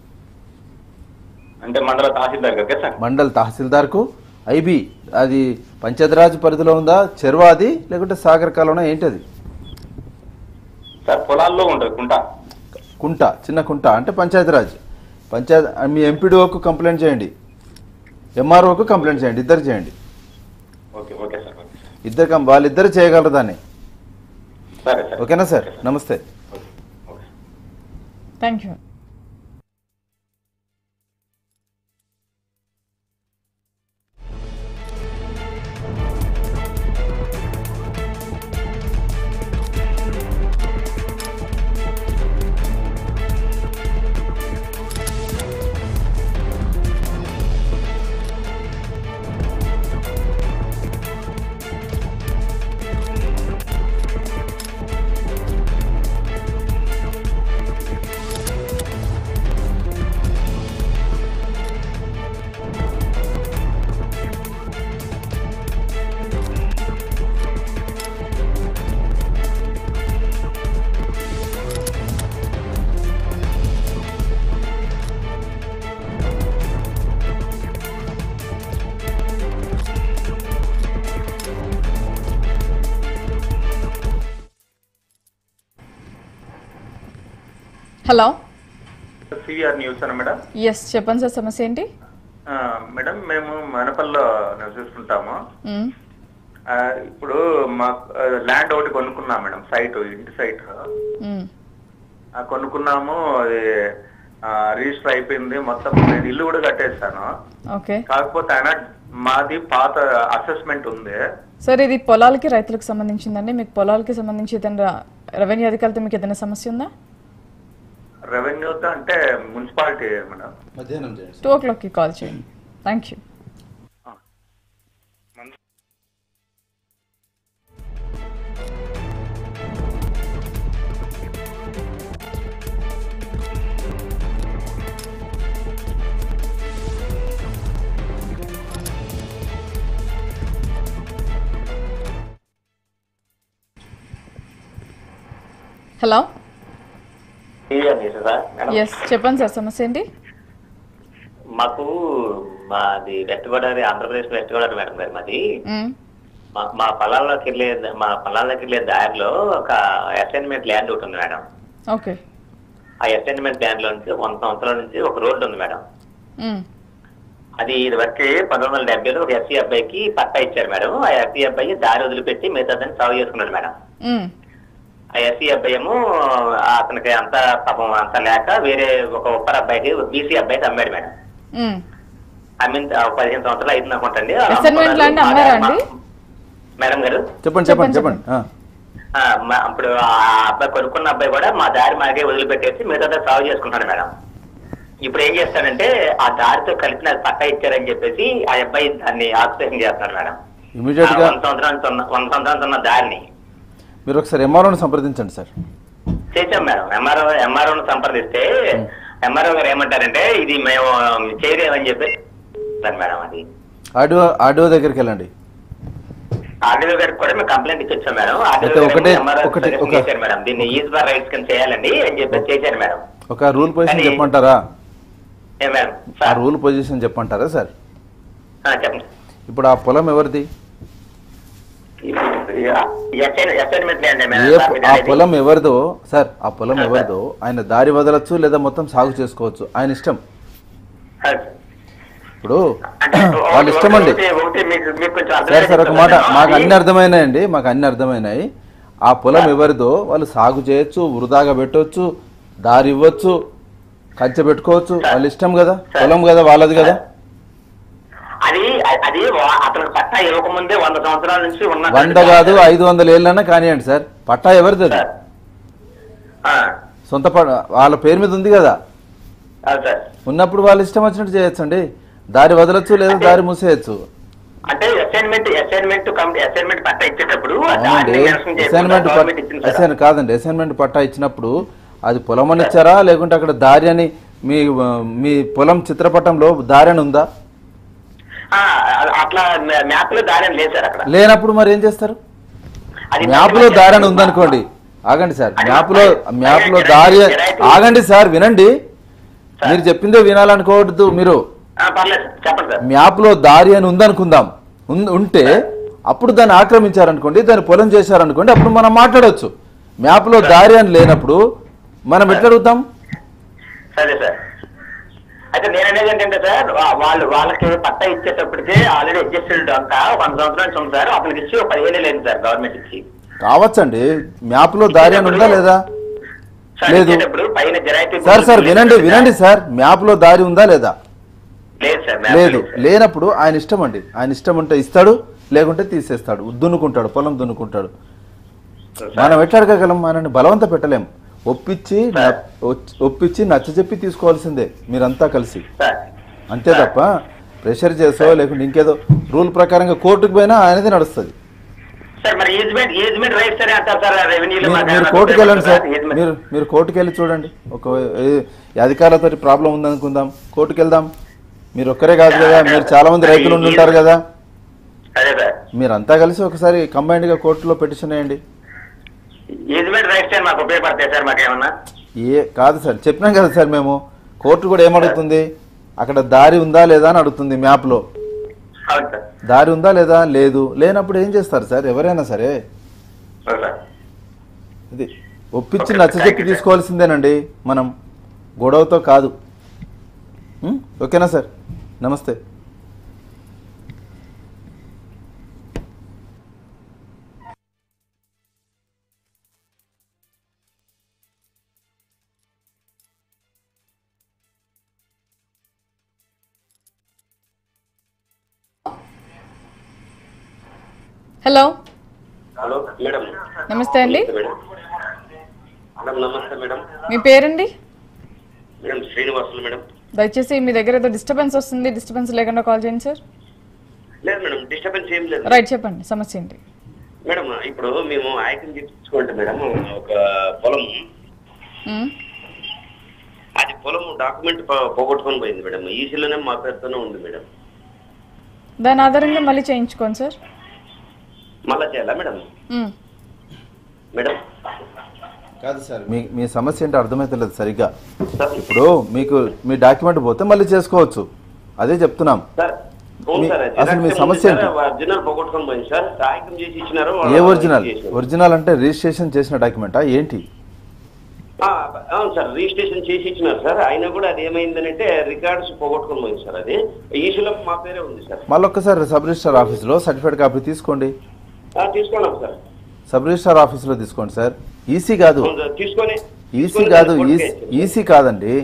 అంటే మండల తహసీల్దార్ కదా సార్? మండల తహసీల్దార్కు, ఐబీ అది పంచాయతీరాజ్ పరిధిలో ఉందా, చెరువాది లేకుంటే సాగర్ కాలువనా ఏంటది? సార్ పొలాల్లో ఉంటుంది కుంట, చిన్న కుంట అంటే పంచాయతీరాజ్. మీ ఎంపీడీఓకు కంప్లైంట్ చేయండి, ఎంఆర్ఓకు కంప్లైంట్ చేయండి, ఇద్దరు చేయండి. Okay sir. వాళ్ళిద్దరు చేయగలరు దాన్ని. సరే సార్. ఓకేనా సార్? నమస్తే. Thank you. Hello, CVR news అన్న మేడం. ఎస్, చెప్పండి సార్, సమస్య ఏంటి? మేడం, మేము మనపల్లిలో నివసిస్తుంటాము. ఇప్పుడు మా ల్యాండ్ ఒకటి కొనుక్కున్నాం మేడం, ఇంటి సైట్ కొనుక్కున్నాము. అది రిజిస్టర్ అయిపోయింది మొత్తం. నేను ఇల్లు కూడా కట్టేస్తాను. కాకపోతే ఆయన మాది పాత అసెస్మెంట్ ఉంది సార్. ఇది పొలాలకి రైతులకు సంబంధించిందండి. మీకు పొలాలకి సంబంధించి ఏదైనా రెవెన్యూ అధికారులతో మీకు ఏదైనా సమస్య ఉందా? రెవెన్యూతో అంటే మున్సిపాలిటీ మేడం. మధ్యాహ్నం 2 o'clockకి కాల్ చేయండి. Thank you. హలో, ఎస్, చెప్పండి సార్, సమస్య ఏంటి? మాకు మాది west Godavari, Andhra Pradesh west Godavari madam గారు. మాది మా పొలాల్లోకి వెళ్ళే దారిలో ఒక అసైన్మెంట్ ల్యాండ్ ఒకటి ఉంది మేడం. ఓకే. ఆ అసైన్మెంట్ ల్యాండ్ లో నుంచి 100 సంవత్సరాల నుంచి ఒక రోడ్డు ఉంది మేడం. అది ఇది వరకు 1970లో ఒక ఎస్సీ అబ్బాయికి పట్టా ఇచ్చారు మేడం. ఆ ఎస్సీ అబ్బాయి దారి వదిలిపెట్టి మిగతాదని సాగు చేసుకున్నాడు మేడం. ఆ ఎస్సీ అబ్బాయి ఏమో అతనికి అంత పాపం అంత లేక వేరే ఒక ఉప్పర్ అబ్బాయికి, బీసీ అబ్బాయికి అమ్మాడు మేడం. అమ్మిన 15 సంవత్సరాలు అయింది అనుకుంటండి మేడం గారు. చెప్పండి. అప్పుడు ఆ అబ్బాయి కొనుక్కున్న అబ్బాయి కూడా మా దారి మాకే వదిలిపెట్టేసి మిగతా సాగు చేసుకుంటాడు మేడం. ఇప్పుడు ఏం చేస్తాడంటే ఆ దారితో కలిపి నాకు పట్టా ఇచ్చారని చెప్పేసి ఆ అబ్బాయి దాన్ని ఆక్యుపేషన్ చేస్తున్నాడు మేడం. 100 సంవత్సరాలు ఉన్న దారిని మీరు ఒకసారి ఎంఆర్ఓని సంప్రదించండి సార్. చేసాం మేడం. ఎంఆర్ఓను సంప్రదిస్తే ఎంఆర్ఓ గారు ఏమంటారంటే ఇది మేము చేయలేమని చెప్పి మేడం. అది ఆర్డీఓ దగ్గరికి వెళ్ళండి. ఆర్డీఓ గారికి కూడా మేము కంప్లైంట్ ఇచ్చొచ్చాం మేడం. చేశారు మేడం. దీన్ని ఈజ్ బార్ రైట్స్ కింద చేయాలండి అని చెప్పి చేశారు మేడం. ఒక రూల్ పొజిషన్ చెప్పంటారా? మేడం, ఆ రూల్ పొజిషన్ చెప్పంటారా సార్? చెప్పండి. ఇప్పుడు ఆ పొలం ఎవరిది? ఆ పొలం ఎవరిదో సార్? ఆ పొలం ఎవరిదో ఆయన దారి వదలొచ్చు లేదా మొత్తం సాగు చేసుకోవచ్చు, ఆయన ఇష్టం. ఇప్పుడు వాళ్ళ ఇష్టం అండి సార్. ఒక మాట, మాకు అన్ని అర్థమైనాయి. ఆ పొలం ఎవరిదో వాళ్ళు సాగు చేయొచ్చు, వృధాగా పెట్టవచ్చు, దారి ఇవ్వచ్చు, కంచె పెట్టుకోవచ్చు, వాళ్ళ ఇష్టం కదా. పొలం కదా, వాళ్ళది కదా. అది అతనికి పట్టా ఇవ్వకముందే 100 సంవత్సరాల నుంచి 100 కాదు 500 ఏళ్ళన్నా కానివ్వండి సార్. పట్టా ఎవరిది? అది సొంత వాళ్ళ పేరు మీద ఉంది కదా. ఉన్నప్పుడు వాళ్ళు ఇష్టం వచ్చినట్టు చేయొచ్చండి. దారి వదలొచ్చు లేదా దారి మూసేయచ్చు. అంటే అసైన్మెంట్ పట్టా ఇచ్చేటప్పుడు అసైన్మెంట్ పట్టా ఇచ్చినప్పుడు అది పొలం అని ఇచ్చారా లేకుంటే అక్కడ దారి అని మీ పొలం చిత్రపటంలో దారి అని ఉందా? లేనప్పుడు మరి ఏం చేస్తారు? మ్యాప్ లో దారి అని ఉందనుకోండి. ఆగండి సార్, మ్యాప్ లో దారి, ఆగండి సార్, వినండి. మీరు చెప్పిందే వినాలనుకోవద్దు మీరు. మ్యాప్ లో దారి అని ఉందనుకుందాం. ఉంటే అప్పుడు దాన్ని ఆక్రమించారనుకోండి, దాన్ని పొలం చేశారనుకోండి, అప్పుడు మనం మాట్లాడవచ్చు. మ్యాప్ లో దారి అని లేనప్పుడు మనం ఎట్లా అడుగుతాం? సరే సార్. అయితే నేను అనేది ఏంటంటే సార్, వాళ్ళకి పట్టా ఇచ్చేటప్పటికి ఆల్రెడీ అడ్జస్టెడ్ అంతా 1 సంవత్సరం నుంచి ఉంది సార్. అతనికి ఇచ్చి 15 లేదు సార్ గవర్నమెంట్ ఇచ్చి. కావచ్చండి, మ్యాప్ లో దారి అని ఉందా లేదా? లేదు పైన జరాయితీ సార్ వినండి సార్, మ్యాప్ లో దారి ఉందా లేదా? లేదు. లేనప్పుడు ఆయన ఇష్టం అండి, ఆయన ఇష్టం ఉంటే ఇస్తాడు, లేకుంటే తీసేస్తాడు, దున్నుకుంటాడు, పొలం దున్నుకుంటాడు. మనం ఎట్లా అడగగలం? ఆయనని బలవంత పెట్టలేం. ఒప్పించి నచ్చజెప్పి తీసుకోవాల్సిందే మీరంతా కలిసి, అంతే తప్ప ప్రెషర్ చేసో లేకుంటే ఇంకేదో రూల్ ప్రకారంగా కోర్టుకు పోయినా ఆయనది నడుస్తుంది. మీరు కోర్టుకు వెళ్ళండి సార్, మీరు కోర్టుకు వెళ్ళి చూడండి. ఒక అధికారులతో ప్రాబ్లం ఉందనుకుందాం, కోర్టుకు వెళ్దాం. మీరు ఒక్కరే కాదు కదా, మీరు చాలా మంది రైతులు ఉంటారు కదా, మీరంతా కలిసి ఒకసారి కంబైన్డ్ గా కోర్టులో పిటిషన్ వేయండి. కాదు సార్, చెప్పినాం కదా సార్, మేము కోర్టు కూడా ఏమడుగుతుంది, అక్కడ దారి ఉందా లేదా అని అడుగుతుంది. మ్యాప్ లో దారి ఉందా లేదా? లేదు. లేనప్పుడు ఏం చేస్తారు సార్ ఎవరైనా సరే? ఇది ఒప్పించి నచ్చజెప్పి తీసుకోవాల్సిందేనండి మనం, గొడవతో కాదు. ఓకేనా సార్? నమస్తే. Hello hello madam. నమస్తే అండి. మేడం నమస్తే మేడం. మీ పేరండి? Madam Srinivasulu madam. దయచేసి మీ దగ్గర ఏదో డిస్టర్బెన్స్ వస్తుంది, డిస్టర్బెన్స్ లేకుండా కాల్ చేయండి సార్. లేదు మేడం, డిస్టర్బెన్స్ ఏం లేదు. రైట్, చెప్పండి సమస్య ఏంటి? మేడం ఇప్పుడు మేము ఆయకం చెప్పించుకుంటే మేడం ఒక పొలం, అది పొలం డాక్యుమెంట్ పోగొట్టుకొని పోయింది మేడం. ఈసీలోనే మా పేరుతోనే ఉంది మేడం. దాని ఆధారంగా మళ్ళీ చేయించుకోండి సార్. మళ్ళా చేయాలా మేడం? మేడం కాదు సార్, మీ సమస్య ఏంటో అర్థమైతలేదు సరిగ్గా. ఇప్పుడు మీకు మీ డాక్యుమెంట్ పోతే మళ్ళీ చేసుకోవచ్చు, అదే చెప్తున్నాం. అసలు మీ సమస్య ఏంటి? ఏ ఒరిజినల్? ఒరిజినల్ అంటే రిజిస్ట్రేషన్ చేసిన డాక్యుమెంటా ఏంటి? అవును సార్, రిజిస్ట్రేషన్ చేసి ఇచ్చినారు సార్. అయినా కూడా అది ఏమైందంటే రికార్డ్స్ పోగొట్టుకొని పోయింది సార్. అది ఈసీలో మా పేరే ఉంది సార్. మళ్ళొక్కసారి సబ్ రిజిస్టర్ ఆఫీస్లో సర్టిఫికేట్ కాపీ తీసుకోండి. తీసుకున్నాం సార్. సబ్ రిజిస్టర్ ఆఫీస్లో తీసుకోండి సార్. ఈసీ కాదు, తీసుకొని ఈసీ కాదు, ఈసీ కాదండి.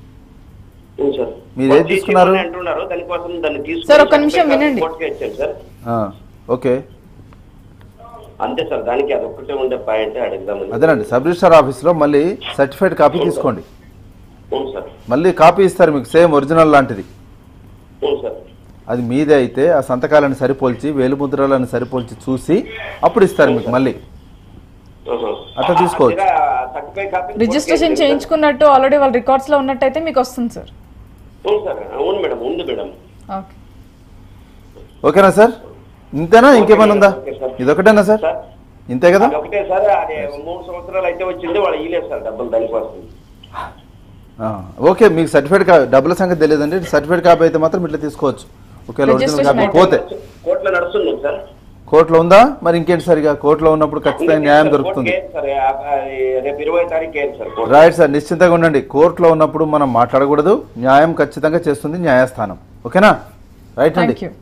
మీరు ఏది తీసుకున్నారు సార్? ఒక్క నిమిషం వినండి. ఓకే, అంతే సార్. దానికి అది ఒక్కటే ఉండే పాయింట్ అడుగుదాం. అదేనండి, సబ్ రిజిస్టర్ ఆఫీస్లో మళ్ళీ సర్టిఫికేట్ కాపీ తీసుకోండి. మళ్ళీ కాపీ ఇస్తారు మీకు, సేమ్ ఒరిజినల్ లాంటిది. అది మీదే అయితే ఆ సంతకాలను సరిపోల్చి వేలుముద్రలను సరిపోల్చి చూసి అప్పుడు ఇస్తారు మీకు మళ్ళీ. అట్లా తీసుకోవచ్చు. రిజిస్ట్రేషన్ చేయించుకున్నట్టు ఆల్రెడీ వాళ్ళ రికార్డ్స్ లో ఉన్నట్టయితే మీకు వస్తుంది సార్. ఓకేనా సార్? ఇంతేనా, ఇంకేమైనా ఉందా? ఇదొకటేనా సార్? ఇంతే కదా? ఓకే, మీకు సర్టిఫికేట్ డబ్బుల సంగతి తెలియదండి. సర్టిఫికేట్ కాపీ అయితే మాత్రం ఇట్లా తీసుకోవచ్చు. ఒకవేళ ఒరిజినల్ కాపీ పోతే కోర్టులో ఉందా? మరి ఇంకేంటి సరిగా, కోర్టులో ఉన్నప్పుడు ఖచ్చితంగా న్యాయం దొరుకుతుంది. రైట్ సార్, నిశ్చింతగా ఉండండి. కోర్టులో ఉన్నప్పుడు మనం మాట్లాడకూడదు, న్యాయం ఖచ్చితంగా చేస్తుంది న్యాయస్థానం. ఓకేనా? రైట్ అండి.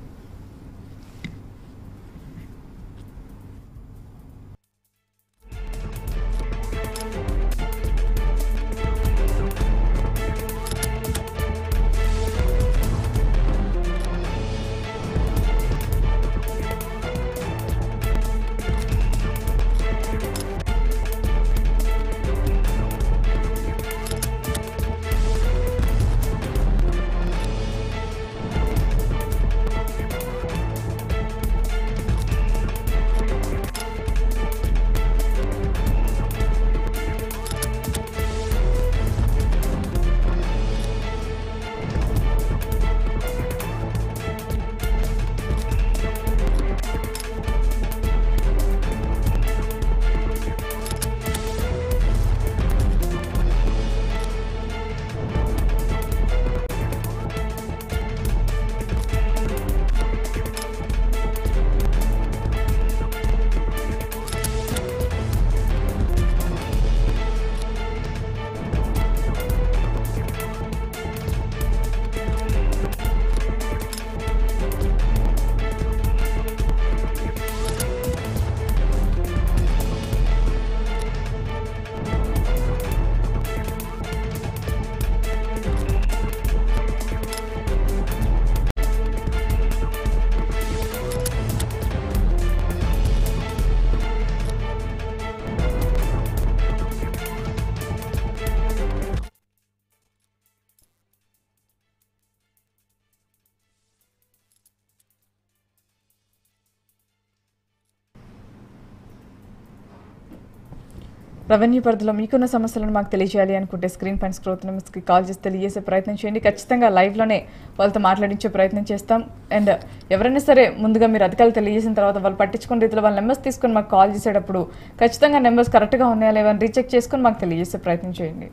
రెవెన్యూ పరిధిలో మీకున్న సమస్యలను మాకు తెలియజేయాలి అనుకుంటే స్క్రీన్ పైన స్క్రోల్ నెంబర్స్కి కాల్ చేసి తెలియజేసే ప్రయత్నం చేయండి. ఖచ్చితంగా లైవ్లోనే వాళ్ళతో మాట్లాడించే ప్రయత్నం చేస్తాం. అండ్ ఎవరైనా సరే ముందుగా మీరు అధికారులు తెలియజేసిన తర్వాత వాళ్ళు పట్టించుకున్న రీతిలో వాళ్ళ నెంబర్స్ తీసుకొని మాకు కాల్ చేసేటప్పుడు ఖచ్చితంగా నెంబర్స్ కరెక్ట్గా ఉన్నాయా లేవని రీచెక్ చేసుకొని మాకు తెలియజేసే ప్రయత్నం చేయండి.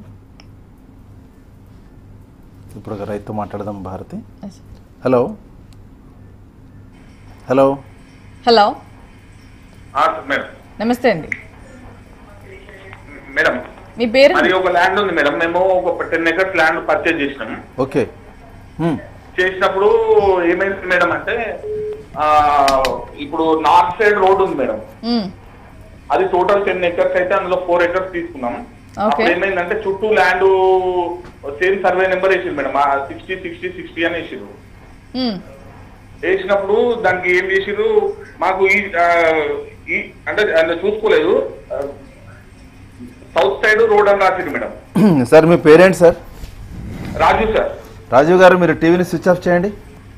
ఇప్పుడు ఒక రైతు మాట్లాడదాం. Bharati, hello hello hello madam నమస్తే అండి. మేడం మీ పేరు? అది ఒక ల్యాండ్ ఉంది మేడం, మేము ఒక 10 acres ల్యాండ్ పర్చేజ్ చేసినాం. ఓకే. చేసినప్పుడు ఏమైంది మేడం అంటే ఇప్పుడు నార్త్ సైడ్ రోడ్ ఉంది మేడం, అది టోటల్ 10 acres అయితే అందులో 4 acres తీసుకున్నాం. అప్పుడు ఏమైందంటే చుట్టూ ల్యాండ్ సేమ్ సర్వే నెంబర్ వేసింది మేడం, 60 అని వేసిరు. వేసినప్పుడు దానికి ఏం చేసిరు, మాకు అంటే చూసుకోలేదు, సౌత్ సైడ్ రోడ్ అని రాసింది మేడం. సార్ మీ పేరేంటి సార్? రాజు సార్. రాజు గారు మీరు టీవీని స్విచ్ ఆఫ్ చేయండి.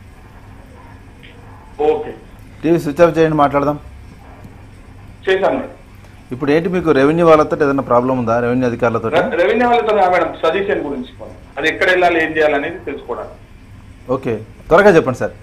ఓకే, టీవీ స్విచ్ ఆఫ్ చేయండి, మాట్లాడదాం. చేశాను మేడం. ఇప్పుడు ఏంటి మీకు రెవెన్యూ వాళ్ళతో ఏదైనా ప్రాబ్లం ఉందా? రెవెన్యూ అధికారులతో? రెవెన్యూ వాళ్ళతో మేడం సజెషన్ గురించి, అది ఎక్కడ వెళ్ళాలి ఏం చేయాలనేది తెలుసుకోవడానికి. ఓకే, త్వరగా చెప్పండి సార్.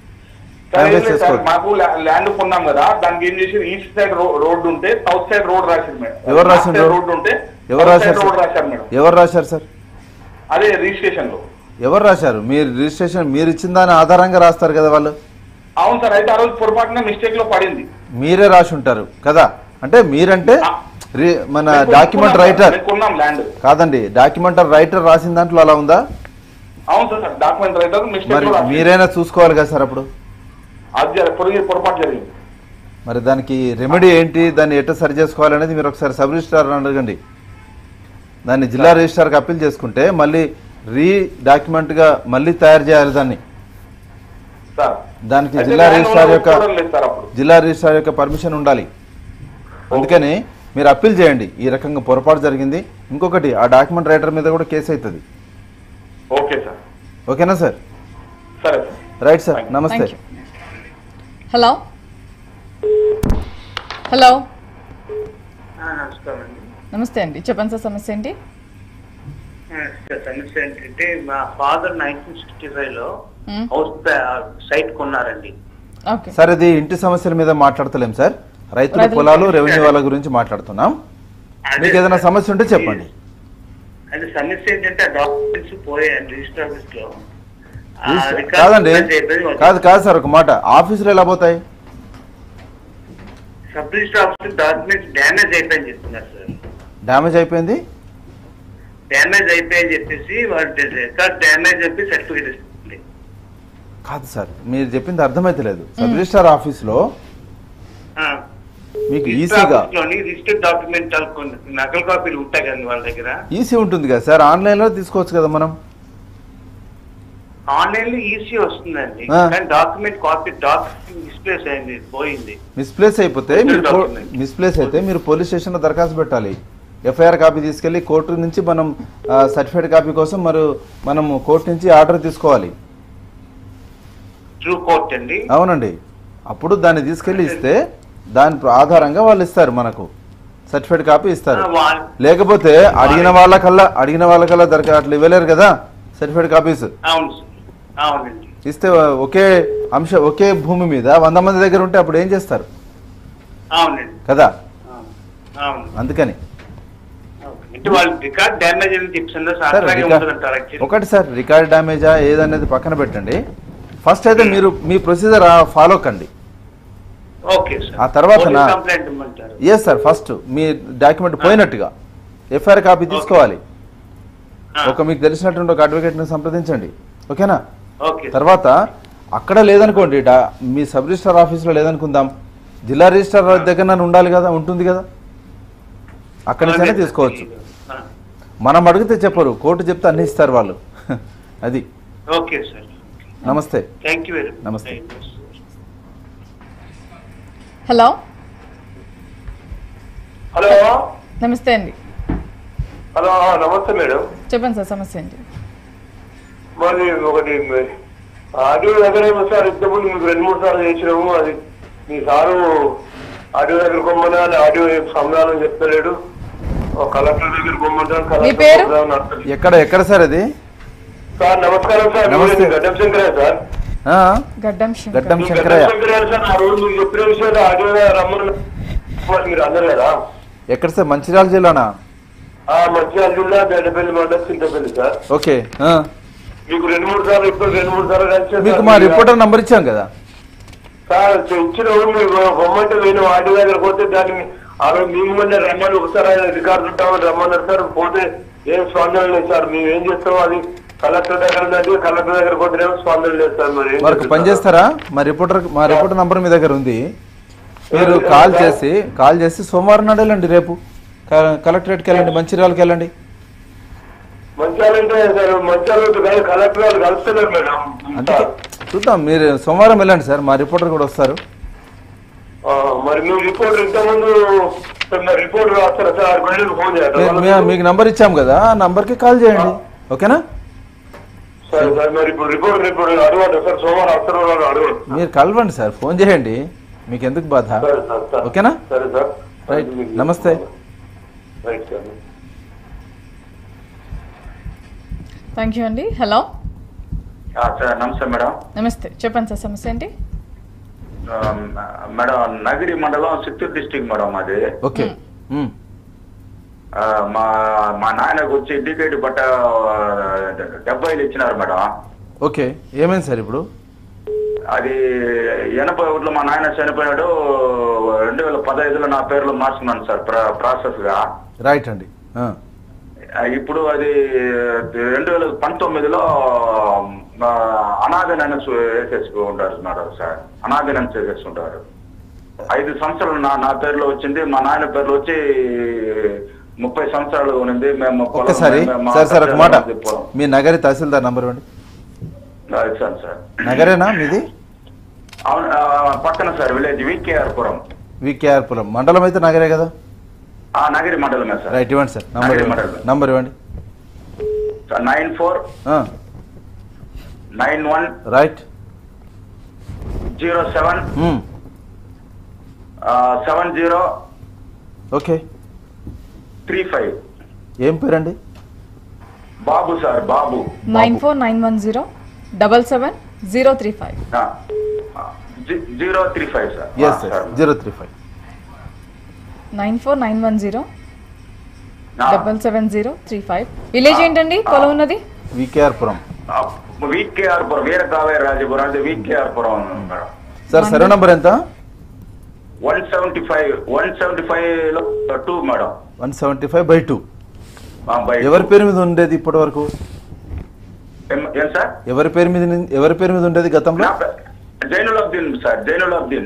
మాకు ల్యాండ్ కొన్నాం కదా, దానికి ఏం చేసి ఈస్ట్ సైడ్ రోడ్ ఉంటే సౌత్ సైడ్ రోడ్ రాసింది మేడం. ఎవరు రాసింది? రోడ్ ఉంటే ఎవరు రాశారు? రోడ్ రాశారు మేడం. ఎవరు రాశారు సార్? అదే రిజిస్ట్రేషన్ లో. ఎవరు రాశారు? మీరు రిజిస్ట్రేషన్ మీరు ఇచ్చిన దాని ఆధారంగా రాస్తారు కదా వాళ్ళు. అవును సార్, అయితే ఆ రోజు పొరపాటున మిస్టేక్ లో పడింది. మీరే రాసి ఉంటారు కదా, అంటే మీరంటే మన డాక్యుమెంట్ రైటర్ కాదండి, డాక్యుమెంట్ రైటర్ రాసిన దాంట్లో అలా ఉందా? అవును సార్, డాక్యుమెంట్ రైటర్ మిస్టేక్ లో. మీరైనా చూసుకోవాలి కదా సార్ అప్పుడు. పొరపాటు జరిగింది. మరి దానికి రెమెడీ ఏంటి, దాన్ని ఎట్లా సరి చేసుకోవాలనేది మీరు ఒకసారి సబ్ రిజిస్ట్రార్ అడగండి. దాన్ని జిల్లా రిజిస్ట్రార్కి అప్పీల్ చేసుకుంటే మళ్ళీ డాక్యుమెంట్ గా మళ్ళీ తయారు చేయాలి దాన్ని. దానికి జిల్లా రిజిస్ట్రార్ యొక్క పర్మిషన్ ఉండాలి. అందుకని మీరు అప్పీల్ చేయండి, ఈ రకంగా పొరపాటు జరిగింది. ఇంకొకటి, ఆ డాక్యుమెంట్ రైటర్ మీద కూడా కేసు అవుతుంది. Okay sir. ఓకేనా సార్? సరే రైట్ సార్, నమస్తే. హలో హలో నమస్తే అండి, చెప్పండి సార్ సమస్య ఏంటి? సమస్య ఏంటంటే మా ఫాదర్ 1965 లో హౌస్ సైట్ కొన్నారండి. సార్ ఇది ఇంటి సమస్యల మీద మాట్లాడతలేం సార్, రైతుల పొలాలు రెవెన్యూ వాళ్ళ గురించి మాట్లాడుతున్నాం. మీకు ఏదైనా సమస్య ఉంటే చెప్పండి. అది సమస్య ఏంటంటే డాక్యుమెంట్స్ పోయాయండి రిజిస్టర్ ఆఫీస్ లో. కాదండి, కాదు సార్, ఒక మాట, ఆఫీసులో ఎలా పోతాయి? Sub register office documents damage అయిపోయింది చెప్తున్నారు సార్. డ్యామేజ్ అయిపోయింది? డ్యామేజ్ అయిపోయింది చెప్పేసి రికార్డ్ డ్యామేజ్ చెప్పి సర్టిఫికేట్ ఇస్తుంది. కాదు సార్, మీరు చెప్పింది అర్థమైతలేదు. సబ్ రిజిస్టర్ ఆఫీస్ లో మీకు ఈసీగా రిజిస్టర్ డాక్యుమెంట్ నకల్ కాపీలు ఉంటాయి కదా వాళ్ళ దగ్గర. ఈసీ ఉంటుంది కదా సార్, ఆన్లైన్ లో తీసుకోవచ్చు కదా మనం. ఆన్లైన్ లో ఈసీ వస్తుందండి, కానీ డాక్యుమెంట్ కాపీ మిస్ప్లేస్ అయింది, పోయింది. మిస్ప్లేస్ అయిపోతే మిస్ప్లేస్ అయితే మీరు పోలీస్ స్టేషన్ లో దరఖాస్తు పెట్టాలి. ఎఫ్ఐఆర్ కాపీ తీసుకెళ్లి కోర్టు నుంచి మనం సర్టిఫైడ్ కాపీ కోసం మనం కోర్టు నుంచి ఆర్డర్ తీసుకోవాలి. ట్రూ కోర్ట్ అండి? అవునండి. అప్పుడు దాన్ని తీసుకెళ్లి ఇస్తే దాని ఆధారంగా వాళ్ళు ఇస్తారు, మనకు సర్టిఫైడ్ కాపీ ఇస్తారు. లేకపోతే అడిగిన వాళ్ళకల్లా దరఖాస్తు అట్లా ఇవ్వలేరు కదా సర్టిఫైడ్ కాపీస్. ఇస్తే ఒకే భూమి మీద 100 మంది దగ్గర ఉంటే అప్పుడు ఏం చేస్తారు కదా, అందుకని. ఒకటి సార్, రికార్డ్ డ్యామేజా ఏదనేది పక్కన పెట్టండి. ఫస్ట్ అయితే మీరు మీ ప్రొసీజర్ ఫాలో కండి. ఆ తర్వాత ఎస్ సార్, ఫస్ట్ మీ డాక్యుమెంట్ పోయినట్టుగా ఎఫ్ఐఆర్ కాపీ తీసుకోవాలి. మీకు తెలిసినటువంటి ఒక అడ్వకేట్ని సంప్రదించండి, ఓకేనా? తర్వాత అక్కడ లేదనుకోండి, మీ సబ్ రిజిస్టర్ ఆఫీస్లో లేదనుకుందాం, జిల్లా రిజిస్టర్ దగ్గర ఉండాలి కదా, ఉంటుంది కదా, అక్కడి నుంచైనా తీసుకోవచ్చు. మనం అడిగితే చెప్పరు, కోర్టు చెప్తే అన్ని ఇస్తారు వాళ్ళు. అది. నమస్తే. నమస్తే. హలో హలో నమస్తే అండి. హలో నమస్తే మేడం, చెప్పండి సార్ సమస్య ఏంటి? మరి ఒకటి ఆడియో దగ్గర సార్ ఇంతకుముందు మీకు 2-3 సార్లు చేసినాము. అది మీ సారు ఆడియో దగ్గర కొమ్మని ఆడియో సమాధానం చెప్తలేడు. కలెక్టర్ దగ్గర పోమంటారు. మీ పేరు? ఎక్కడ సార్ అది? సార్ నమస్కారం సార్. నమస్తే. గడ్డం శంకరయ్య సార్. గడ్డం గడ్డం శంకరయ్య. సార్ ఆ రోజు మీరు చెప్పిన విషయాలు ఆడియో రమ్మని మీరు అందరు కదా. ఎక్కడ సార్? మంచిర్యాల జిల్లానా? మంచిర్యాల జిల్లా బెడ్డపల్లి మండలం చింతపల్లి సార్. ఓకే. మీకు 2-3 సార్లు ఇప్పుడు 2-3 సార్లు కలిసి మీకు మా రిపోర్టర్ నంబర్ ఇచ్చాం కదా సార్. ఇచ్చిన మీరు బొమ్మంటే నేను ఆడియో దగ్గర పోతే దాన్ని ఆ రోజు మేము మళ్ళీ రమ్మని ఒకసారి ఆయన రికార్డు ఉంటామని రమ్మన్నారు సార్. పోతే ఏం స్పందన లేదు సార్. మేము ఏం చేస్తాం అది కలెక్టర్ దగ్గర కలెక్టర్ దగ్గర పోతే స్పందన లేదు సార్. మరి పని చేస్తారా? మా రిపోర్టర్ నంబర్ మీ దగ్గర ఉంది. మీరు కాల్ చేసి సోమవారం నాడు వెళ్ళండి. రేపు కలెక్టరేట్కి వెళ్ళండి, మంచిర్యాలకి వెళ్ళండి. మంచాలంటే సార్ మంచాలు కలెక్టర్ వాళ్ళు కలుస్తున్నారు మేడం. అందుకే చూద్దాం. మీరు సోమవారం వెళ్ళండి సార్, మా రిపోర్టర్ కూడా వస్తారు. మరి మీరు రిపోర్టర్ ఇంతకుముందు రిపోర్టర్ వస్తారా సార్? ఫోన్ చేయాలి. మీకు నంబర్ ఇచ్చాం కదా, ఆ నంబర్కి కాల్ చేయండి. ఓకేనా? సరే సార్. మరి ఇప్పుడు రిపోర్టర్ అడగండి సార్. సోమవారం వస్తారు అడగండి. మీరు కలవండి సార్, ఫోన్ చేయండి. మీకు ఎందుకు బాధ? ఓకేనా? సరే సార్. రైట్. నమస్తే. Right sir. థ్యాంక్ యూ అండి. హలో సార్ నమస్తే మేడం. నమస్తే, చెప్పండి సార్ సమస్య ఏంటి? మేడం నగిరి మండలం చిత్తూరు డిస్ట్రిక్ట్ మేడం అది. ఓకే. మా నాయనకు వచ్చి ఇండికేట్ బట్ట 70 ఇచ్చినారు మేడం. ఓకే. ఏమైంది సార్ ఇప్పుడు? అది 81లో మా నాయన చనిపోయినాడు. 2015లో నా పేరులో మార్చుకున్నాను సార్ ప్రాసెస్ గా. రైట్ అండి. ఇప్పుడు అది 2019లో అనాథనని వేసేసుకుంటారు మేడం సార్. అనాథనని చేసేసుకుంటారు. 5 సంవత్సరాలు నా పేరులో వచ్చింది. మా నాయన పేరులో వచ్చి 30 సంవత్సరాలు ఉంది. మేము ఒక్కసారి సార్ ఒక మాట, మీ నగరి తహసీల్దార్ నంబర్ ఇవ్వండి. సార్ నగరేనా మీది? అవును, పక్కన సార్ విలేజ్ వికేఆర్పురం మండలం అయితే నగరే కదా? నగరి మండలమే సార్. రైట్, ఇవ్వండి సార్. నంబర్ ఇవ్వండి. 9491 రైట్ 07 70 ఓకే 35. ఏం పేరండి? Babu sir. Babu. 9491077035. 035 sir. Yes sir, 035. 9491077035. Village ఏంటండి? పొలం ఉన్నది? వికేఆర్పురం. వీర కావేరి రాజపురం అంటే VKRpuram madam. Sir survey number ఎంత? 175లో 2 మేడం. 175/2. ఎవరి పేరు మీద ఉండేది ఇప్పటి వరకు? ఏం సార్? ఎవరి పేరు మీద ఉండేది గతంలో? జైనులాబ్దీన్ సార్. జైనులాబ్దీన్.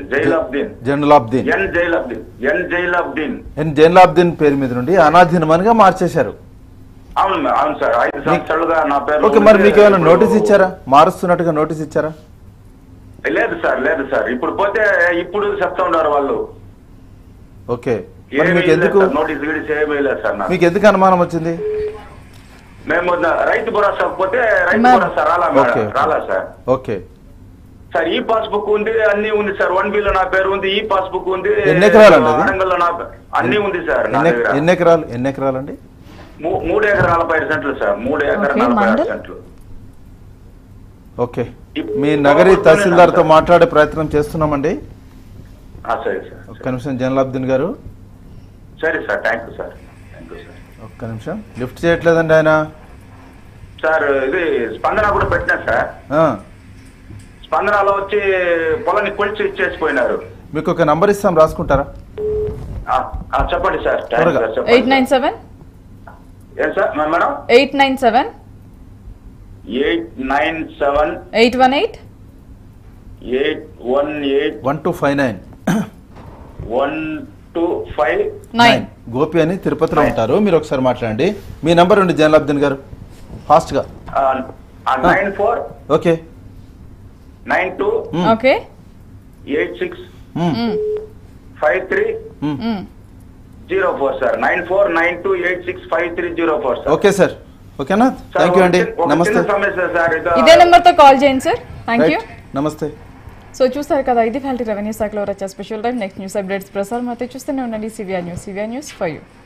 ఎన్ జైనులాబ్దీన్ పేరు మీద నుండి అనాధీనమనిగా మార్చేశారు. అవును సార్. 5 సంవత్సరాలుగా నా పేరు. ఓకే. మరి మీకు ఏమైనా నోటీస్ ఇచ్చారా? మారుస్తున్నట్టుగా నోటీస్ ఇచ్చారా? లేదు సార్. ఇప్పుడు పోతే ఇప్పుడు చెప్తా ఉన్నారు వాళ్ళు. ఓకే. మీకు ఎందుకు నోటీస్ ఏమీ లేదు సార్. మీకు ఎందుకు అనుమానం వచ్చింది? మేము రైతు భరోసా పోతే రైతు భరోసా రాలా సార్. Okay sir. ఈ పాస్బుక్ ఉంది, అన్ని ఉంది సార్. 1B లో నా పేరు ఉంది, ఈ పాస్బుక్ ఉంది. ఎన్ని ఎకరాలు అండి? అన్ని ఉంది సార్. ఎన్ని ఎకరాలు అండి? 3 ఎకరాల 40 సెంట్లు సార్. 3 ఎకరాల 40 సెంట్లు. ఓకే. మీ నగరి తహసీల్దార్తో మాట్లాడే ప్రయత్నం చేస్తున్నామండి. సరే సార్. ఒక్క నిమిషం జైనులాబ్దీన్ గారు. సరే సార్. Thank you sir. ఒక్క నిమిషం. లిఫ్ట్ చేయట్లేదండి ఆయన. సార్ ఇది స్పందన కూడా పెట్టినా సార్. స్పందనలో వచ్చి పొలాన్ని కొలిచి ఇచ్చేసిపోయినారు. మీకు ఒక నంబర్ ఇస్తాం, రాసుకుంటారా? చెప్పండి సార్. 897 ఏం సార్ మేడం? 897 818 1259 1259. గోపి అని తిరుపతిలో ఉంటారు. మీరు ఒకసారి మాట్లాడండి. మీ నంబర్ ఉండి జైనులాబ్దీన్ గారు ఫాస్ట్ గా. 94 okay 92 okay 86 5304 sir. 9492865304 sir. Okay sir. ఓకేనా? థ్యాంక్ యూ అండి. నమస్తే. ఇదే నెంబర్ తో కాల్ చేయండి సార్. Thank you. నమస్తే. సో చూస్తారు కదా, ఇది ఫ్యాల్టీ రెవెన్యూ శాఖలో వచ్చే special time. Next news updates ప్రసారం అయితే చూస్తూనే ఉండండి. CVR news for you.